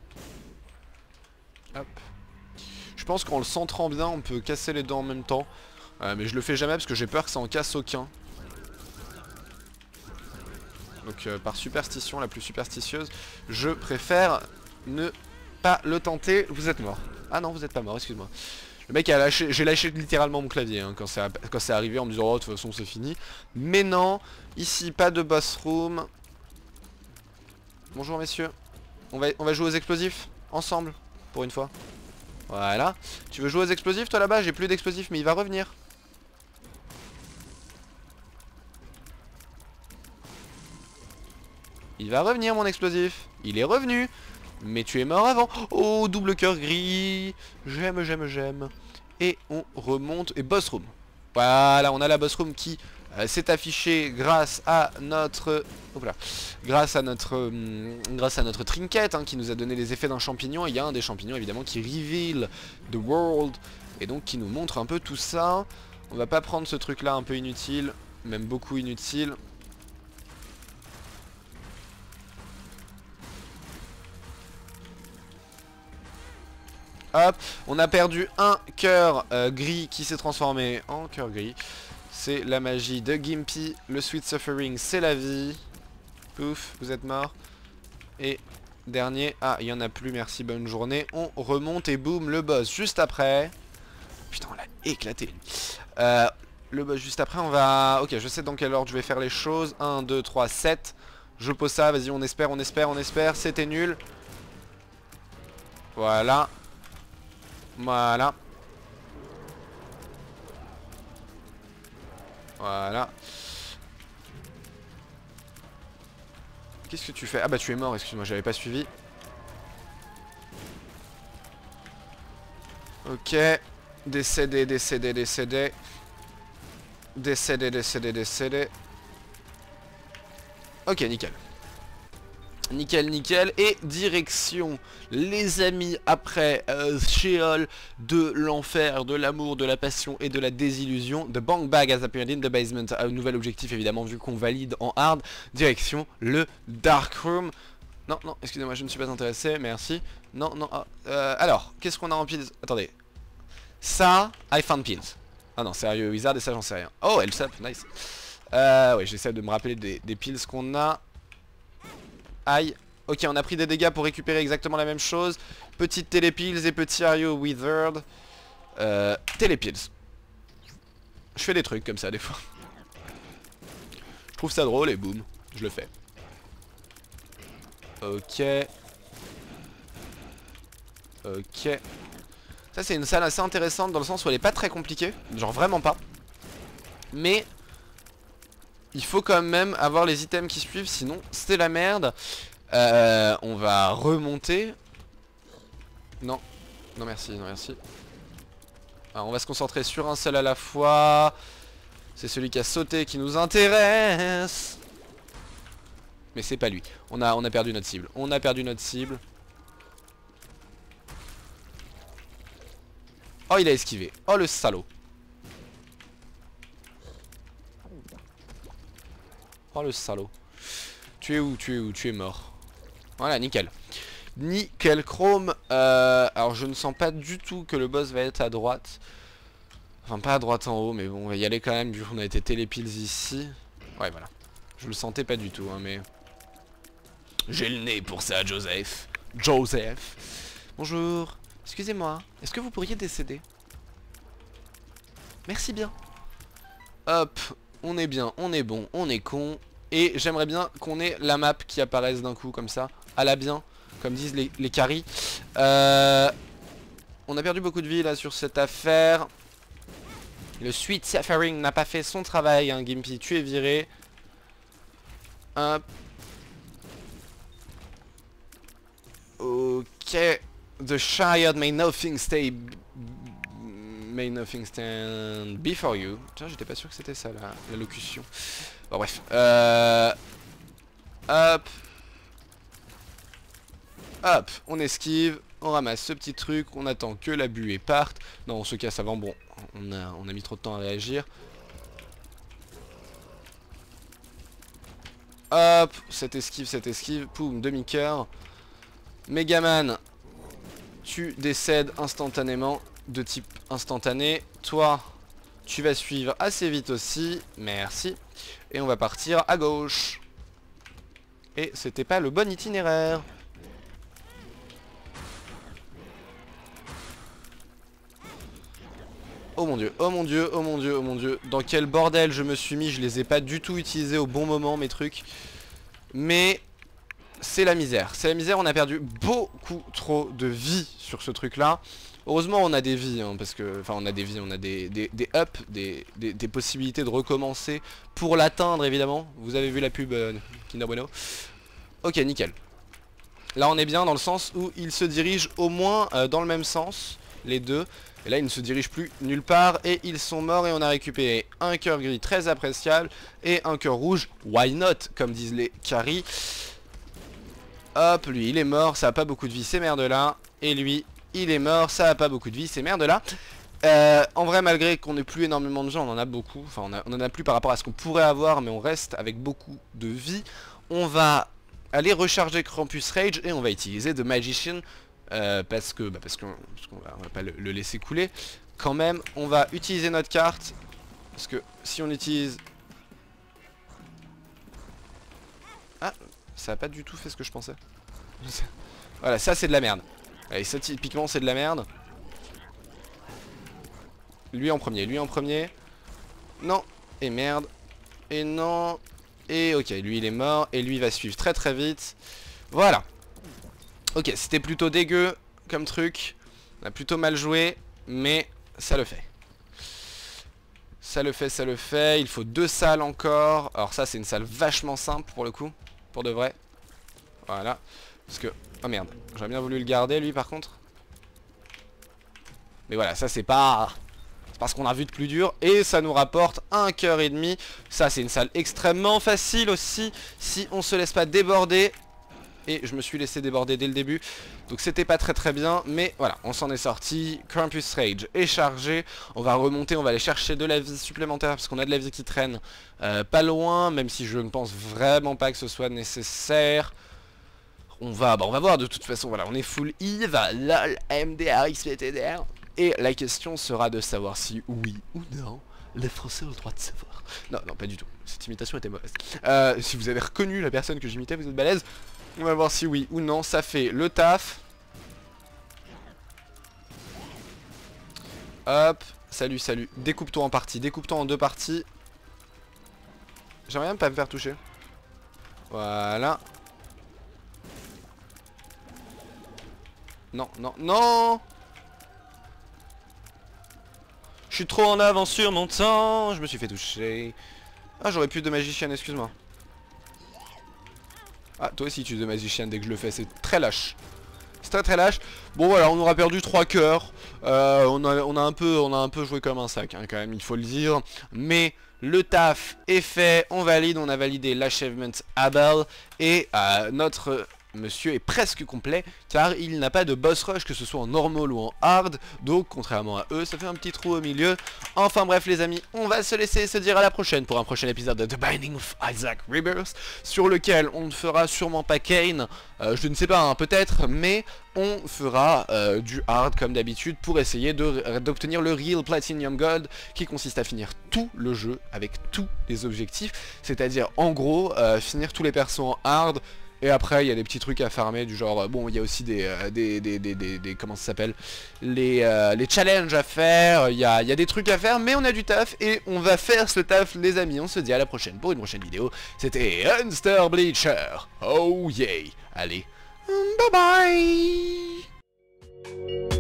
Hop. Je pense qu'en le centrant bien, on peut casser les dents en même temps. Euh, mais je le fais jamais parce que j'ai peur que ça en casse aucun. Donc euh, par superstition, la plus superstitieuse, je préfère ne pas le tenter. Vous êtes mort. Ah non, vous êtes pas mort, excuse-moi. Le mec a lâché, j'ai lâché littéralement mon clavier hein, quand c'est arrivé en me disant oh de toute façon c'est fini. Mais non, ici pas de boss room. Bonjour messieurs. On va, on va jouer aux explosifs ensemble, pour une fois. Voilà. Tu veux jouer aux explosifs toi là-bas? J'ai plus d'explosifs mais il va revenir. Il va revenir mon explosif. Il est revenu. Mais tu es mort avant. Oh, double cœur gris. J'aime, j'aime, j'aime. Et on remonte. Et boss room. Voilà, on a la boss room qui euh, s'est affichée grâce à notre... Hop là. Grâce à notre... Hum, grâce à notre trinket hein, qui nous a donné les effets d'un champignon. Et il y a un des champignons évidemment qui reveal the world. Et donc qui nous montre un peu tout ça. On va pas prendre ce truc là un peu inutile. Même beaucoup inutile. Hop, on a perdu un cœur euh, gris qui s'est transformé en cœur gris. C'est la magie de Gimpy. Le Sweet Suffering, c'est la vie. Pouf, vous êtes mort. Et dernier, ah, il n'y en a plus, merci, bonne journée. On remonte et boum, le boss juste après. Putain, on l'a éclaté. Euh, le boss juste après, on va... Ok, je sais dans quel ordre je vais faire les choses. un, deux, trois, sept. Je pose ça, vas-y, on espère, on espère, on espère. C'était nul. Voilà. Voilà. Voilà. Qu'est-ce que tu fais? Ah bah tu es mort, excuse-moi, j'avais pas suivi. Ok. Décédé, décédé, décédé. Décédé, décédé, décédé. Ok, nickel. Nickel, nickel. Et direction, les amis, après euh, Sheol, de l'enfer, de l'amour, de la passion et de la désillusion. The Bang Bag has appeared in the basement. Un nouvel objectif, évidemment, vu qu'on valide en hard. Direction, le Dark Room. Non, non, excusez-moi, je ne suis pas intéressé, merci. Non, non, ah, euh, alors, qu'est-ce qu'on a en pills? Attendez. Ça, I found pills. Ah non, sérieux, Wizard, et ça, j'en sais rien. Oh, elle up, nice. Euh, oui, j'essaie de me rappeler des, des pills qu'on a. Aïe. Ok, on a pris des dégâts pour récupérer exactement la même chose. Petite télépills et petit Are You Withered. Euh, télépills. Je fais des trucs comme ça des fois. Je trouve ça drôle et boum, je le fais. Ok. Ok. Ça c'est une salle assez intéressante dans le sens où elle est pas très compliquée. Genre vraiment pas. Mais... il faut quand même avoir les items qui suivent, sinon c'est la merde. Euh, on va remonter. Non, non merci, non merci. Alors, on va se concentrer sur un seul à la fois. C'est celui qui a sauté qui nous intéresse. Mais c'est pas lui. On a, on a perdu notre cible. On a perdu notre cible. Oh, il a esquivé. Oh, le salaud. Oh le salaud. Tu es où? Tu es où? Tu es mort. Voilà, nickel. Nickel chrome. euh, Alors je ne sens pas du tout que le boss va être à droite. Enfin pas à droite en haut, mais bon on va y aller quand même vu qu'on a été télépills ici. Ouais voilà. Je le sentais pas du tout hein, mais... j'ai le nez pour ça Joseph. Joseph. Bonjour. Excusez-moi. Est-ce que vous pourriez décéder? Merci bien. Hop. On est bien, on est bon, on est con. Et j'aimerais bien qu'on ait la map qui apparaisse d'un coup comme ça. À la bien, comme disent les, les carries. Euh, on a perdu beaucoup de vie là sur cette affaire. Le Sweet Suffering n'a pas fait son travail hein, Gimpy, tu es viré. Hop. Ok. The Shire may nothing stay... May nothing stand before you. Tiens, j'étais pas sûr que c'était ça la, la locution. Bon bref. Euh... Hop. Hop. On esquive. On ramasse ce petit truc. On attend que la buée parte. Non, on se casse avant. Bon, on a, on a mis trop de temps à réagir. Hop. Cette esquive, cette esquive. Poum, demi-cœur. Megaman. Tu décèdes instantanément. De type instantané. Toi, tu vas suivre assez vite aussi. Merci. Et on va partir à gauche. Et c'était pas le bon itinéraire. Oh mon dieu, oh mon dieu, oh mon dieu, oh mon dieu. Dans quel bordel je me suis mis, je les ai pas du tout utilisés au bon moment mes trucs. Mais c'est la misère, c'est la misère, on a perdu beaucoup trop de vie sur ce truc là. Heureusement on a des vies, hein, parce que, enfin on a des vies, on a des, des, des ups, des, des, des possibilités de recommencer pour l'atteindre évidemment. Vous avez vu la pub euh, Kinder Bueno. Ok, nickel. Là on est bien dans le sens où ils se dirigent au moins euh, dans le même sens, les deux. Et là ils ne se dirigent plus nulle part et ils sont morts et on a récupéré un cœur gris très appréciable et un cœur rouge, why not, comme disent les carries. Hop, lui il est mort, ça a pas beaucoup de vie ces merdes là. Et lui il est mort, ça a pas beaucoup de vie ces merdes là. euh, En vrai malgré qu'on n'ait plus énormément de gens, on en a beaucoup. Enfin on, a, on en a plus par rapport à ce qu'on pourrait avoir, mais on reste avec beaucoup de vie. On va aller recharger Krampus Rage et on va utiliser The Magician. Euh, parce que bah parce qu'on qu'on va, on va pas le, le laisser couler. Quand même on va utiliser notre carte. Parce que si on utilise... Ah, ça a pas du tout fait ce que je pensais. Voilà, ça c'est de la merde. Allez, ça typiquement c'est de la merde. Lui en premier, lui en premier. Non, et merde. Et non. Et ok, lui il est mort. Et lui va suivre très très vite. Voilà. Ok, c'était plutôt dégueu comme truc. On a plutôt mal joué, mais ça le fait. Ça le fait, ça le fait. Il faut deux salles encore. Alors ça, c'est une salle vachement simple pour le coup. Pour de vrai. Voilà. Parce que... Oh merde. J'aurais bien voulu le garder, lui, par contre. Mais voilà, ça, c'est pas... C'est parce qu'on a vu de plus dur. Et ça nous rapporte un cœur et demi. Ça, c'est une salle extrêmement facile aussi. Si on se laisse pas déborder... Et je me suis laissé déborder dès le début. Donc c'était pas très très bien. Mais voilà, on s'en est sorti. Krampus Rage est chargé. On va remonter, on va aller chercher de la vie supplémentaire. Parce qu'on a de la vie qui traîne euh, pas loin. Même si je ne pense vraiment pas que ce soit nécessaire. On va, bah on va voir de toute façon. Voilà, on est full Eve. Lol, M D R, X P T D R. Et la question sera de savoir si oui ou non les Français ont le droit de savoir. Non, non, pas du tout. Cette imitation était mauvaise. Euh, si vous avez reconnu la personne que j'imitais, vous êtes balèze. On va voir si oui ou non ça fait le taf. Hop, salut, salut. Découpe-toi en parties, découpe-toi en deux parties. J'aimerais même pas me faire toucher. Voilà. Non, non, non. Je suis trop en avance sur mon temps. Je me suis fait toucher. Ah, j'aurais pu de magicienne, excuse-moi. Ah, toi aussi tu es de magicienne dès que je le fais, c'est très lâche. C'est très très lâche. Bon voilà, on aura perdu trois cœurs. Euh, on, a, on, a un peu, on a un peu joué comme un sac, hein, quand même, il faut le dire. Mais le taf est fait, on valide, on a validé l'Achievement Abel. Et euh, notre... monsieur est presque complet car il n'a pas de boss rush, que ce soit en normal ou en hard. Donc contrairement à eux, ça fait un petit trou au milieu. Enfin bref les amis, on va se laisser se dire à la prochaine pour un prochain épisode de The Binding of Isaac Rebirth, sur lequel on ne fera sûrement pas Kain, euh, je ne sais pas, hein, peut-être, mais on fera euh, du hard comme d'habitude pour essayer d'obtenir le Real Platinum Gold, qui consiste à finir tout le jeu avec tous les objectifs, c'est-à-dire en gros euh, finir tous les persos en hard. Et après il y a des petits trucs à farmer du genre, bon il y a aussi des, euh, des, des, des, des, des, comment ça s'appelle, les, euh, les challenges à faire, il y a, y a des trucs à faire, mais on a du taf et on va faire ce taf les amis. On se dit à la prochaine pour une prochaine vidéo. C'était Hunster Bleacher, oh yeah. Allez, bye bye.